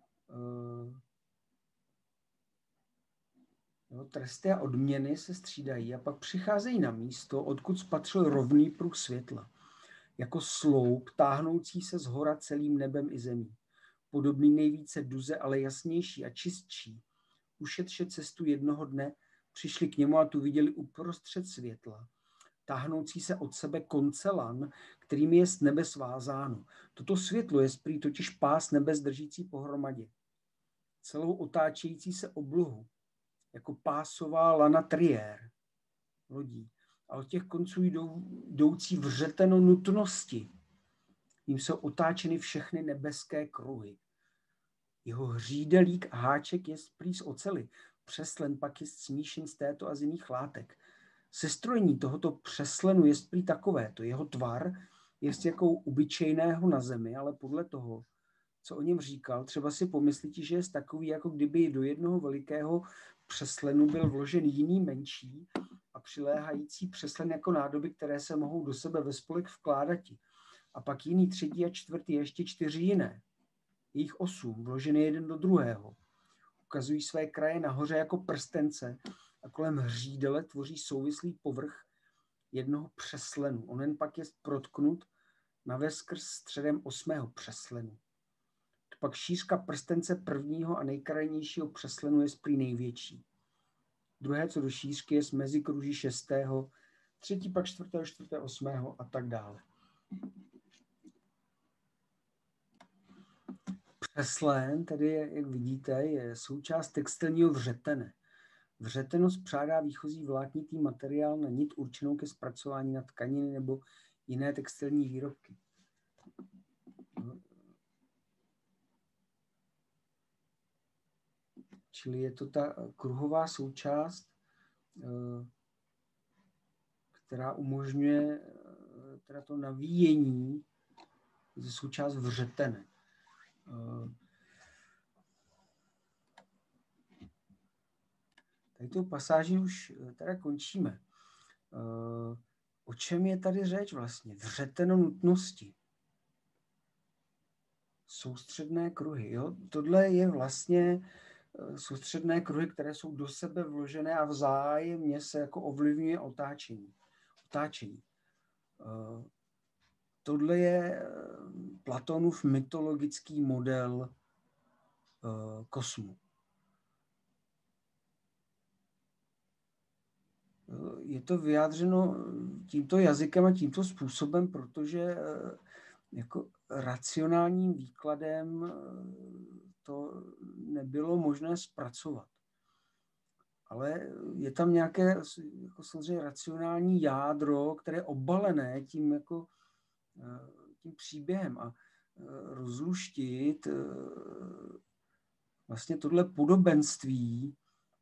Speaker 1: tresty a odměny se střídají a pak přicházejí na místo, odkud spatřil rovný pruh světla, jako sloup táhnoucí se zhora celým nebem i zemí. Podobný nejvíce duze, ale jasnější a čistší. Ušetře cestu jednoho dne, přišli k němu a tu viděli uprostřed světla, táhnoucí se od sebe konce lan, kterým je z nebe svázáno. Toto světlo je prý totiž pás nebes držící pohromadě. Celou otáčející se oblohu, jako pásová lana triér lodí. A od těch konců jdoucí vřeteno nutnosti. Jím jsou otáčeny všechny nebeské kruhy. Jeho hřídelík a háček je prý z oceli, přeslen pak je smíšen z této a z jiných látek. Sestrojení tohoto přeslenu je prý takovéto. Jeho tvar je jako obyčejného na zemi, ale podle toho, co o něm říkal, třeba si pomyslíte, že je takový, jako kdyby do jednoho velikého přeslenu byl vložen jiný menší a přiléhající přeslen jako nádoby, které se mohou do sebe ve spolek vkládati. A pak jiný, třetí a čtvrtý, ještě 4 jiné. Jejich 8, vložený jeden do druhého. Ukazují své kraje nahoře jako prstence a kolem hřídele tvoří souvislý povrch jednoho přeslenu. Onen pak je protknut naveskrz středem 8. přeslenu. Pak šířka prstence prvního a nejkrajnějšího přeslenu je prý největší. Druhé co do šířky je mezi kruží 6., třetí pak 4., 8. a tak dále. Přeslen, tedy jak vidíte, je součást textilního vřetene. Vřeteno spřádá výchozí vláknitý materiál na nit určenou ke zpracování na tkaniny nebo jiné textilní výrobky. Čili je to ta kruhová součást, která umožňuje teda to navíjení, je to součást vřetene. Tady tou pasáží už teda končíme. O čem je tady řeč vlastně? Vřeteno nutnosti. Soustředné kruhy. Jo? Tohle je vlastně soustředné kruhy, které jsou do sebe vložené a vzájemně se jako ovlivňuje otáčení. Tohle je Platonův mytologický model kosmu. Je to vyjádřeno tímto jazykem a tímto způsobem, protože jako racionálním výkladem to nebylo možné zpracovat. ale je tam nějaké jako samozřejmě racionální jádro, které je obalené tím, jako, tím příběhem a rozluštit vlastně tohle podobenství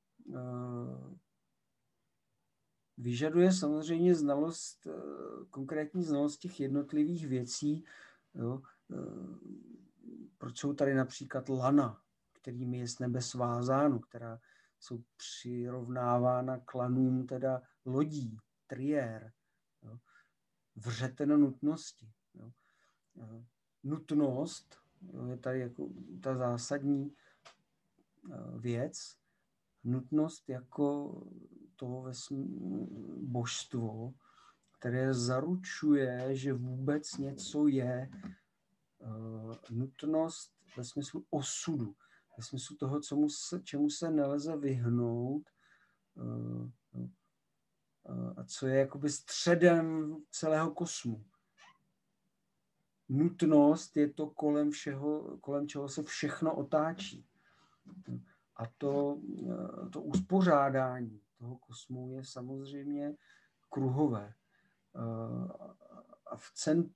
Speaker 1: vyžaduje samozřejmě znalost, konkrétní znalost těch jednotlivých věcí. Jo. Proč jsou tady například lana, kterými je z nebe svázáno, která jsou přirovnávána klanům teda lodí, triér, jo. Vřeteno nutnosti. Jo. Nutnost je tady jako ta zásadní věc. Nutnost jako to božstvo, které zaručuje, že vůbec něco je. Nutnost ve smyslu osudu, ve smyslu toho, čemu se nelze vyhnout a co je jakoby středem celého kosmu. Nutnost je to, kolem čeho se všechno otáčí. A to uspořádání toho kosmu je samozřejmě kruhové. A v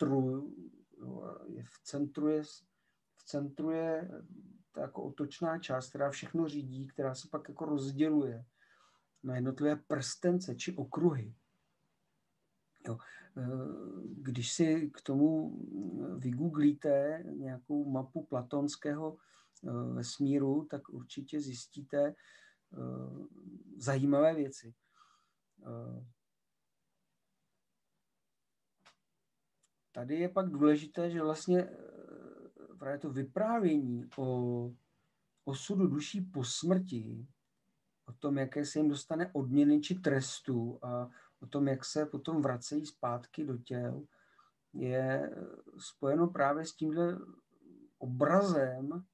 Speaker 1: centru je ta jako otočná část, která všechno řídí, která se pak jako rozděluje na jednotlivé prstence či okruhy. Jo. Když si k tomu vygooglíte nějakou mapu platonského vesmíru, tak určitě zjistíte zajímavé věci. Tady je pak důležité, že vlastně právě to vyprávění o osudu duší po smrti, o tom, jaké se jim dostane odměny či trestu a o tom, jak se potom vracejí zpátky do těl, je spojeno právě s tímhle obrazem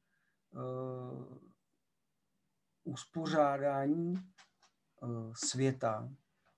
Speaker 1: uspořádání světa.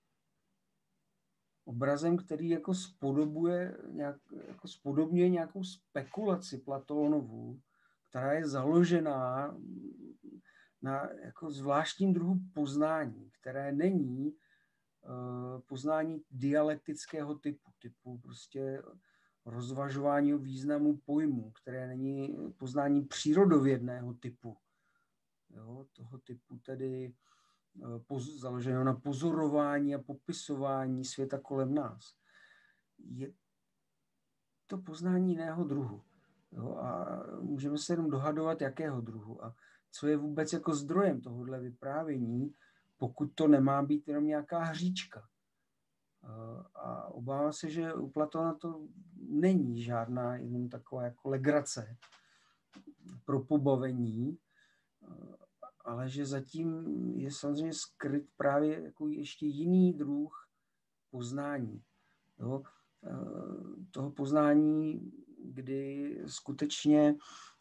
Speaker 1: Obrazem, který jako spodobňuje nějakou spekulaci Platónovu, která je založená na jako zvláštním druhu poznání, které není poznání dialektického typu prostě rozvažování o významu pojmu, které není poznání přírodovědného typu. Jo, toho typu tedy založeno na pozorování a popisování světa kolem nás. Je to poznání jiného druhu. Jo, a můžeme se jenom dohadovat, jakého druhu. A co je vůbec jako zdrojem tohohle vyprávění, pokud to nemá být jenom nějaká hříčka. A obávám se, že u Platona to není žádná jenom taková jako legrace pro pobavení, ale že zatím je samozřejmě skryt právě jako ještě jiný druh poznání. Jo? Toho poznání, kdy skutečně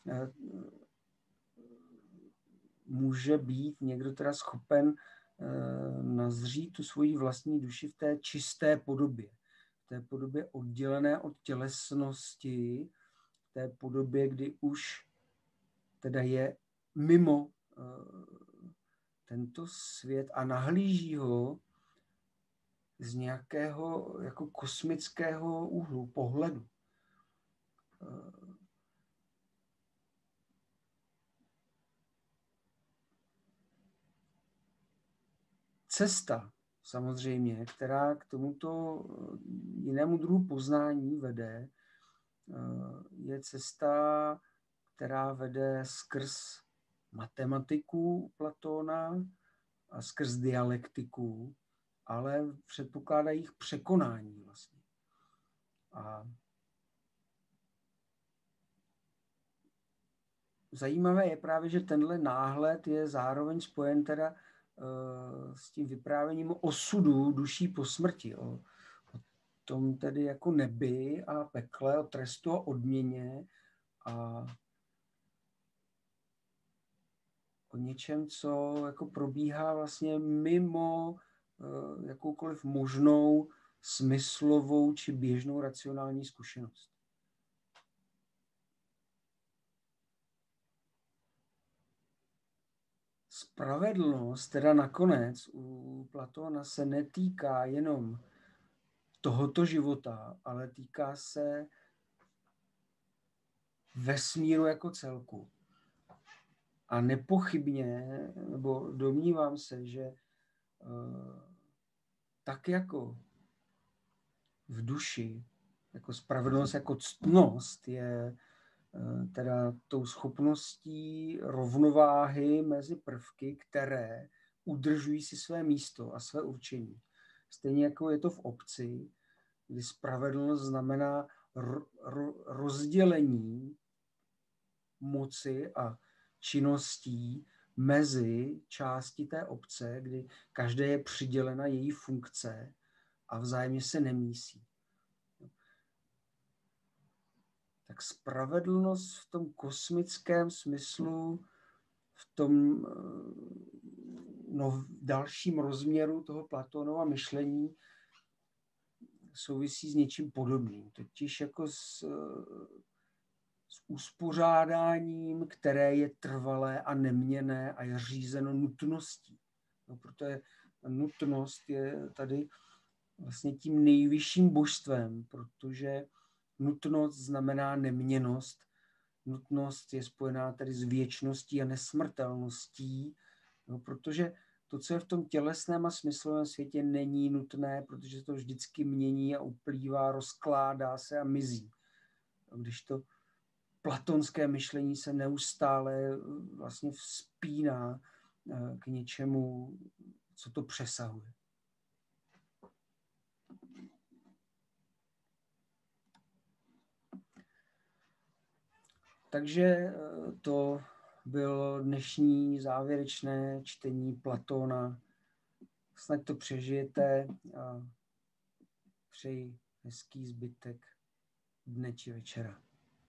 Speaker 1: může být někdo teda schopen nazřít tu svoji vlastní duši v té čisté podobě. V té podobě oddělené od tělesnosti, v té podobě, kdy už teda je mimo tento svět a nahlíží ho z nějakého jako kosmického úhlu pohledu. Cesta samozřejmě, která k tomuto jinému druhu poznání vede, je cesta, která vede skrz matematiku Platóna a skrz dialektiku, ale předpokládá jejich překonání vlastně. A zajímavé je právě, že tenhle náhled je zároveň spojen teda s tím vyprávěním osudu duší po smrti, o tom tedy jako nebi a pekle, o trestu a odměně a o něčem, co jako probíhá vlastně mimo jakoukoliv možnou smyslovou či běžnou racionální zkušenost. spravedlnost teda nakonec u Platóna se netýká jenom tohoto života, ale týká se vesmíru jako celku. A nepochybně, nebo domnívám se, že tak jako v duši, jako spravedlnost, jako ctnost je teda tou schopností rovnováhy mezi prvky, které udržují si své místo a své určení. Stejně jako je to v obci, kdy spravedlnost znamená rozdělení moci a činností mezi části té obce, kdy každé je přidělena její funkce a vzájemně se nemísí. Tak spravedlnost v tom kosmickém smyslu, v tom dalším rozměru toho Platónova myšlení souvisí s něčím podobným. Totiž jako s uspořádáním, které je trvalé a neměnné a je řízeno nutností. No, protože nutnost je tady vlastně tím nejvyšším božstvem, protože nutnost znamená neměnnost. Nutnost je spojená tedy s věčností a nesmrtelností, no, protože to, co je v tom tělesném a smyslovém světě, není nutné, protože se to vždycky mění a uplývá, rozkládá se a mizí. Když to platonské myšlení se neustále vlastně vzpíná k něčemu, co to přesahuje. Takže to bylo dnešní závěrečné čtení Platóna. Snad to přežijete a přeji hezký zbytek dne či večera.